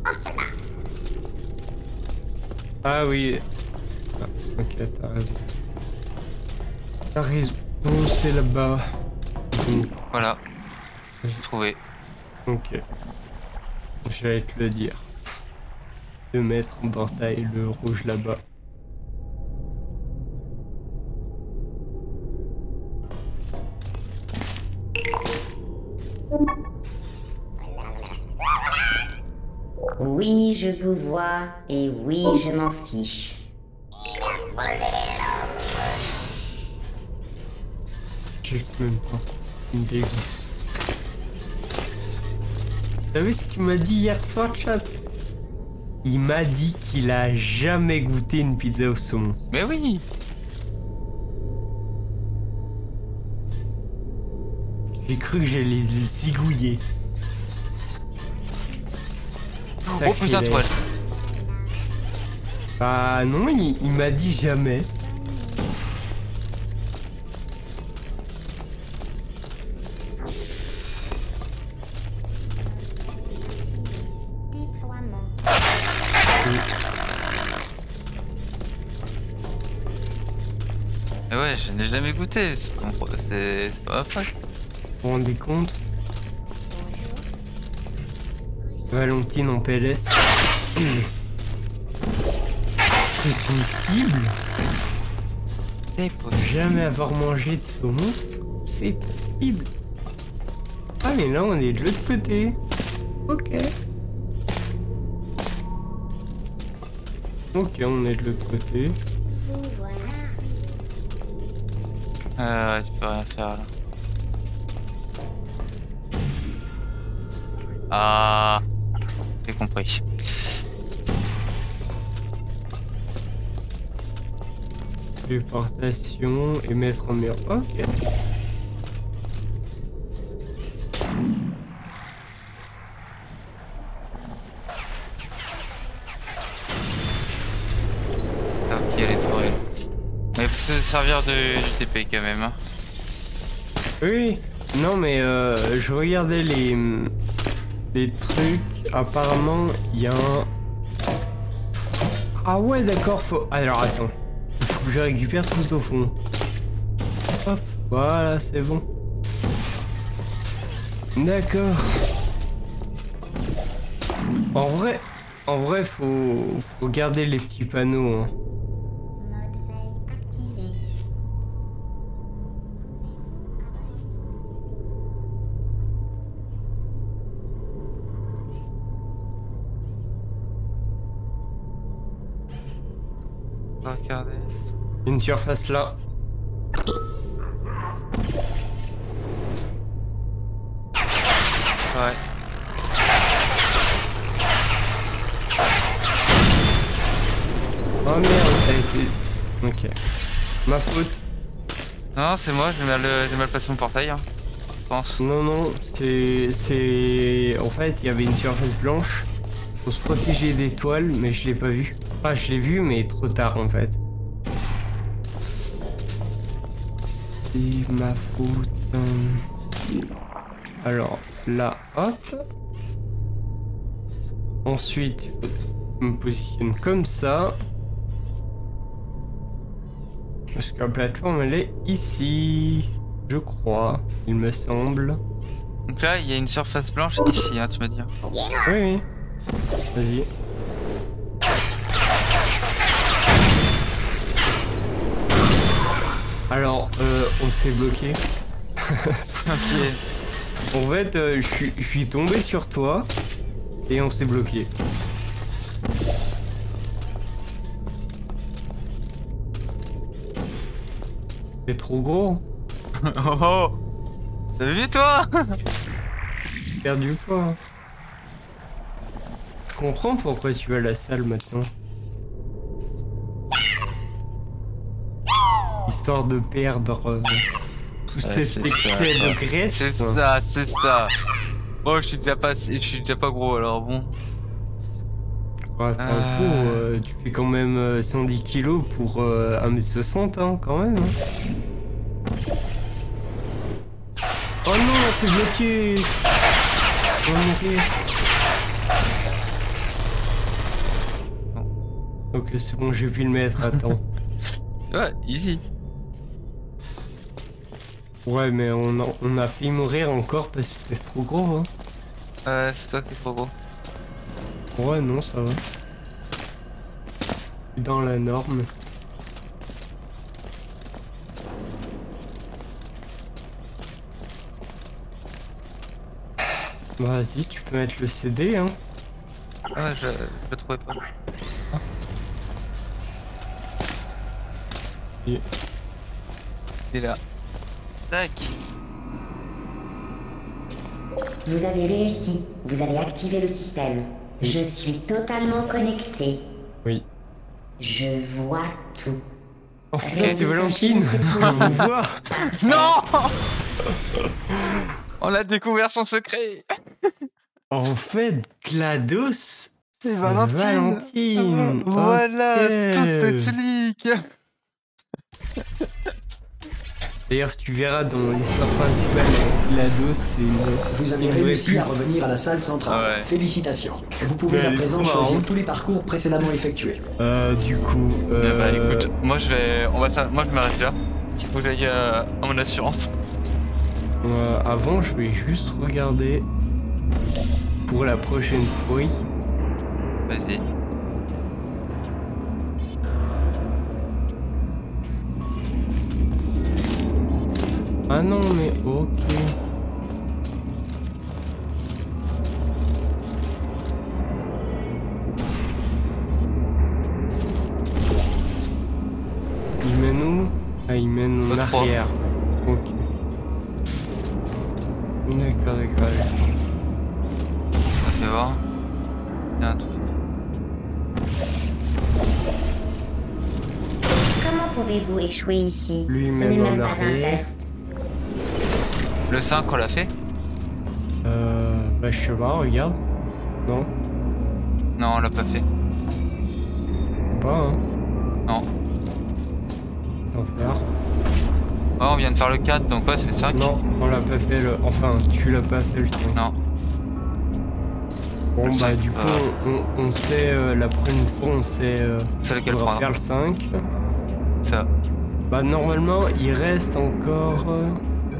Ah oui. Ah, ok, t'as raison. T'as raison. Oh, c'est là-bas. Donc, Voilà. J'ai trouvé. ok. J'allais te le dire. De mettre en portail le rouge là-bas. Oui, je vous vois, et oui, je m'en fiche. J'ai même pas une dégoût. Vous savez ce qu'il m'a dit hier soir, chat? Il m'a dit qu'il a jamais goûté une pizza au saumon. Mais oui. J'ai cru que j'allais les zigouiller. Oh putain, Sacrilège. toile. Bah non, il, il m'a dit jamais. Mais ouais, je n'ai jamais goûté. C'est pas, mon- c'est- c'est pas ma faute. Vous vous rendez compte? Valentine en P L S. C'est possible? C'est possible. Jamais avoir mangé de saumon? C'est possible. Ah mais là on est de l'autre côté. Ok. Ok, on est de l'autre côté. Euh, ouais, tu peux rien faire là. Ah, j'ai compris. Téléportation et mettre en mur. Ok. Ah, ok, elle est tourelle. Mais faut se servir de, du T P quand même. Hein. Oui. Non mais euh, je regardais les les trucs. Apparemment il y a un. Ah ouais d'accord. Faut. Alors attends. Il faut que je récupère tout au fond. Hop. Voilà c'est bon. D'accord. En vrai, en vrai, faut, faut garder les petits panneaux. Hein. Mode veille activé. On va regarder. Une surface là. Ouais. Oh merde, ça a été. Ok. Ma faute. Non, c'est moi, j'ai mal, j'ai mal passé mon portail. Hein. pense. Non, non, c'est... c'est... En fait, il y avait une surface blanche pour se protéger des toiles, mais je l'ai pas vu. Ah, je l'ai vu, mais trop tard, en fait. C'est ma faute. hein. Alors, là, hop. Ensuite, je me positionne comme ça. Parce que la plateforme, elle est ici. Je crois, il me semble. Donc là, il y a une surface blanche ici, hein, tu m'as dit. Oui, oui. Vas-y. Alors, euh, on s'est bloqué. Ok. En fait, euh, je suis- je suis tombé sur toi et on s'est bloqué. C'est trop gros. Oh oh. T'as vu toi? J'ai perdu foi. Je comprends pourquoi tu vas à la salle maintenant. Histoire de perdre euh, tout Ouais, cet c'est ça, excès quoi. de graisse. C'est ça, c'est ça. Oh, je suis déjà pas, je suis déjà pas gros, alors bon. Ouais, pas Euh. faux, euh, tu fais quand même euh, cent dix kilos pour euh, un mètre soixante, hein, quand même. hein. Oh non, c'est bloqué. On va mourir. Ok, c'est bon, j'ai pu le mettre, attends. Ouais, easy. Ouais, mais on a, on a fait mourir encore parce que c'était trop gros, hein. Euh, c'est toi qui es trop gros. Ouais, non, ça va. Dans la norme. Vas-y, tu peux mettre le C D, hein. Ah ouais, je, je le trouvais pas. Et- Il est là. Tac. Vous avez réussi. Vous avez activé le système. Je suis totalement connecté. Oui. Je vois tout. Oh Rien putain, ne c'est fait Valentine. chier, Je vous vois. Non. On a découvert son secret. En fait, GLaDOS, C'est c'est Valentine. Valentine. Voilà, Ok. toute cette slick. D'ailleurs, tu verras dans l'histoire principale, GLaDOS, c'est... Vous avez il aurait réussi pu- à revenir à la salle centrale. Ouais. Félicitations. Vous pouvez Mais à elle est présent trop choisir marrante. tous les parcours précédemment effectués. Euh, du coup... Eh bah euh, écoute, moi je vais, on va ça, moi je m'arrête là. Il faut que j'aille euh, à mon assurance. euh, avant, je vais juste regarder pour la prochaine fois. Vas-y. Ah non, mais ok. Il mène où? Ah, il mène en Au trois. arrière. Ok. D'accord, d'accord. Ça fait voir. Il y a un truc. Comment pouvez-vous échouer ici? Lui, Ce même n'est en même pas un arrière. test. Le cinq on l'a fait? Euh, bah je sais pas, regarde. Non, Non, on l'a pas fait. pas hein. Non. Attends, faire. Ouais, on vient de faire le quatre, donc ouais, c'est le cinq. Non, on l'a pas fait le... Enfin, tu l'as pas fait le cinq. Non. Bon Le bah cinq, du coup, euh. on, on sait, euh, la prochaine fois, on sait... Euh, C'est lequel on va prendre? faire le cinq. Ça. Bah normalement, il reste encore... Euh,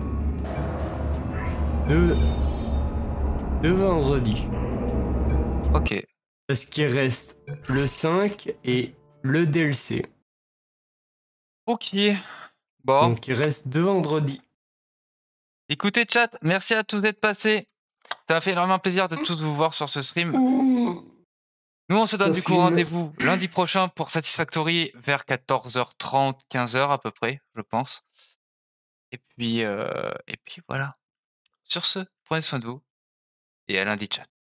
deux... Deux vendredis. Ok. Parce qu'il reste le cinq et le D L C. Ok. Bon. Donc il reste deux vendredis. Écoutez, chat, merci à tous d'être passés. Ça m'a fait énormément plaisir de tous vous voir sur ce stream. Nous, on se donne du coup Sophie, rendez-vous lundi prochain pour Satisfactory vers quatorze heures trente, quinze heures à peu près, je pense. Et puis, euh, et puis voilà. Sur ce, prenez soin de vous et à lundi, chat.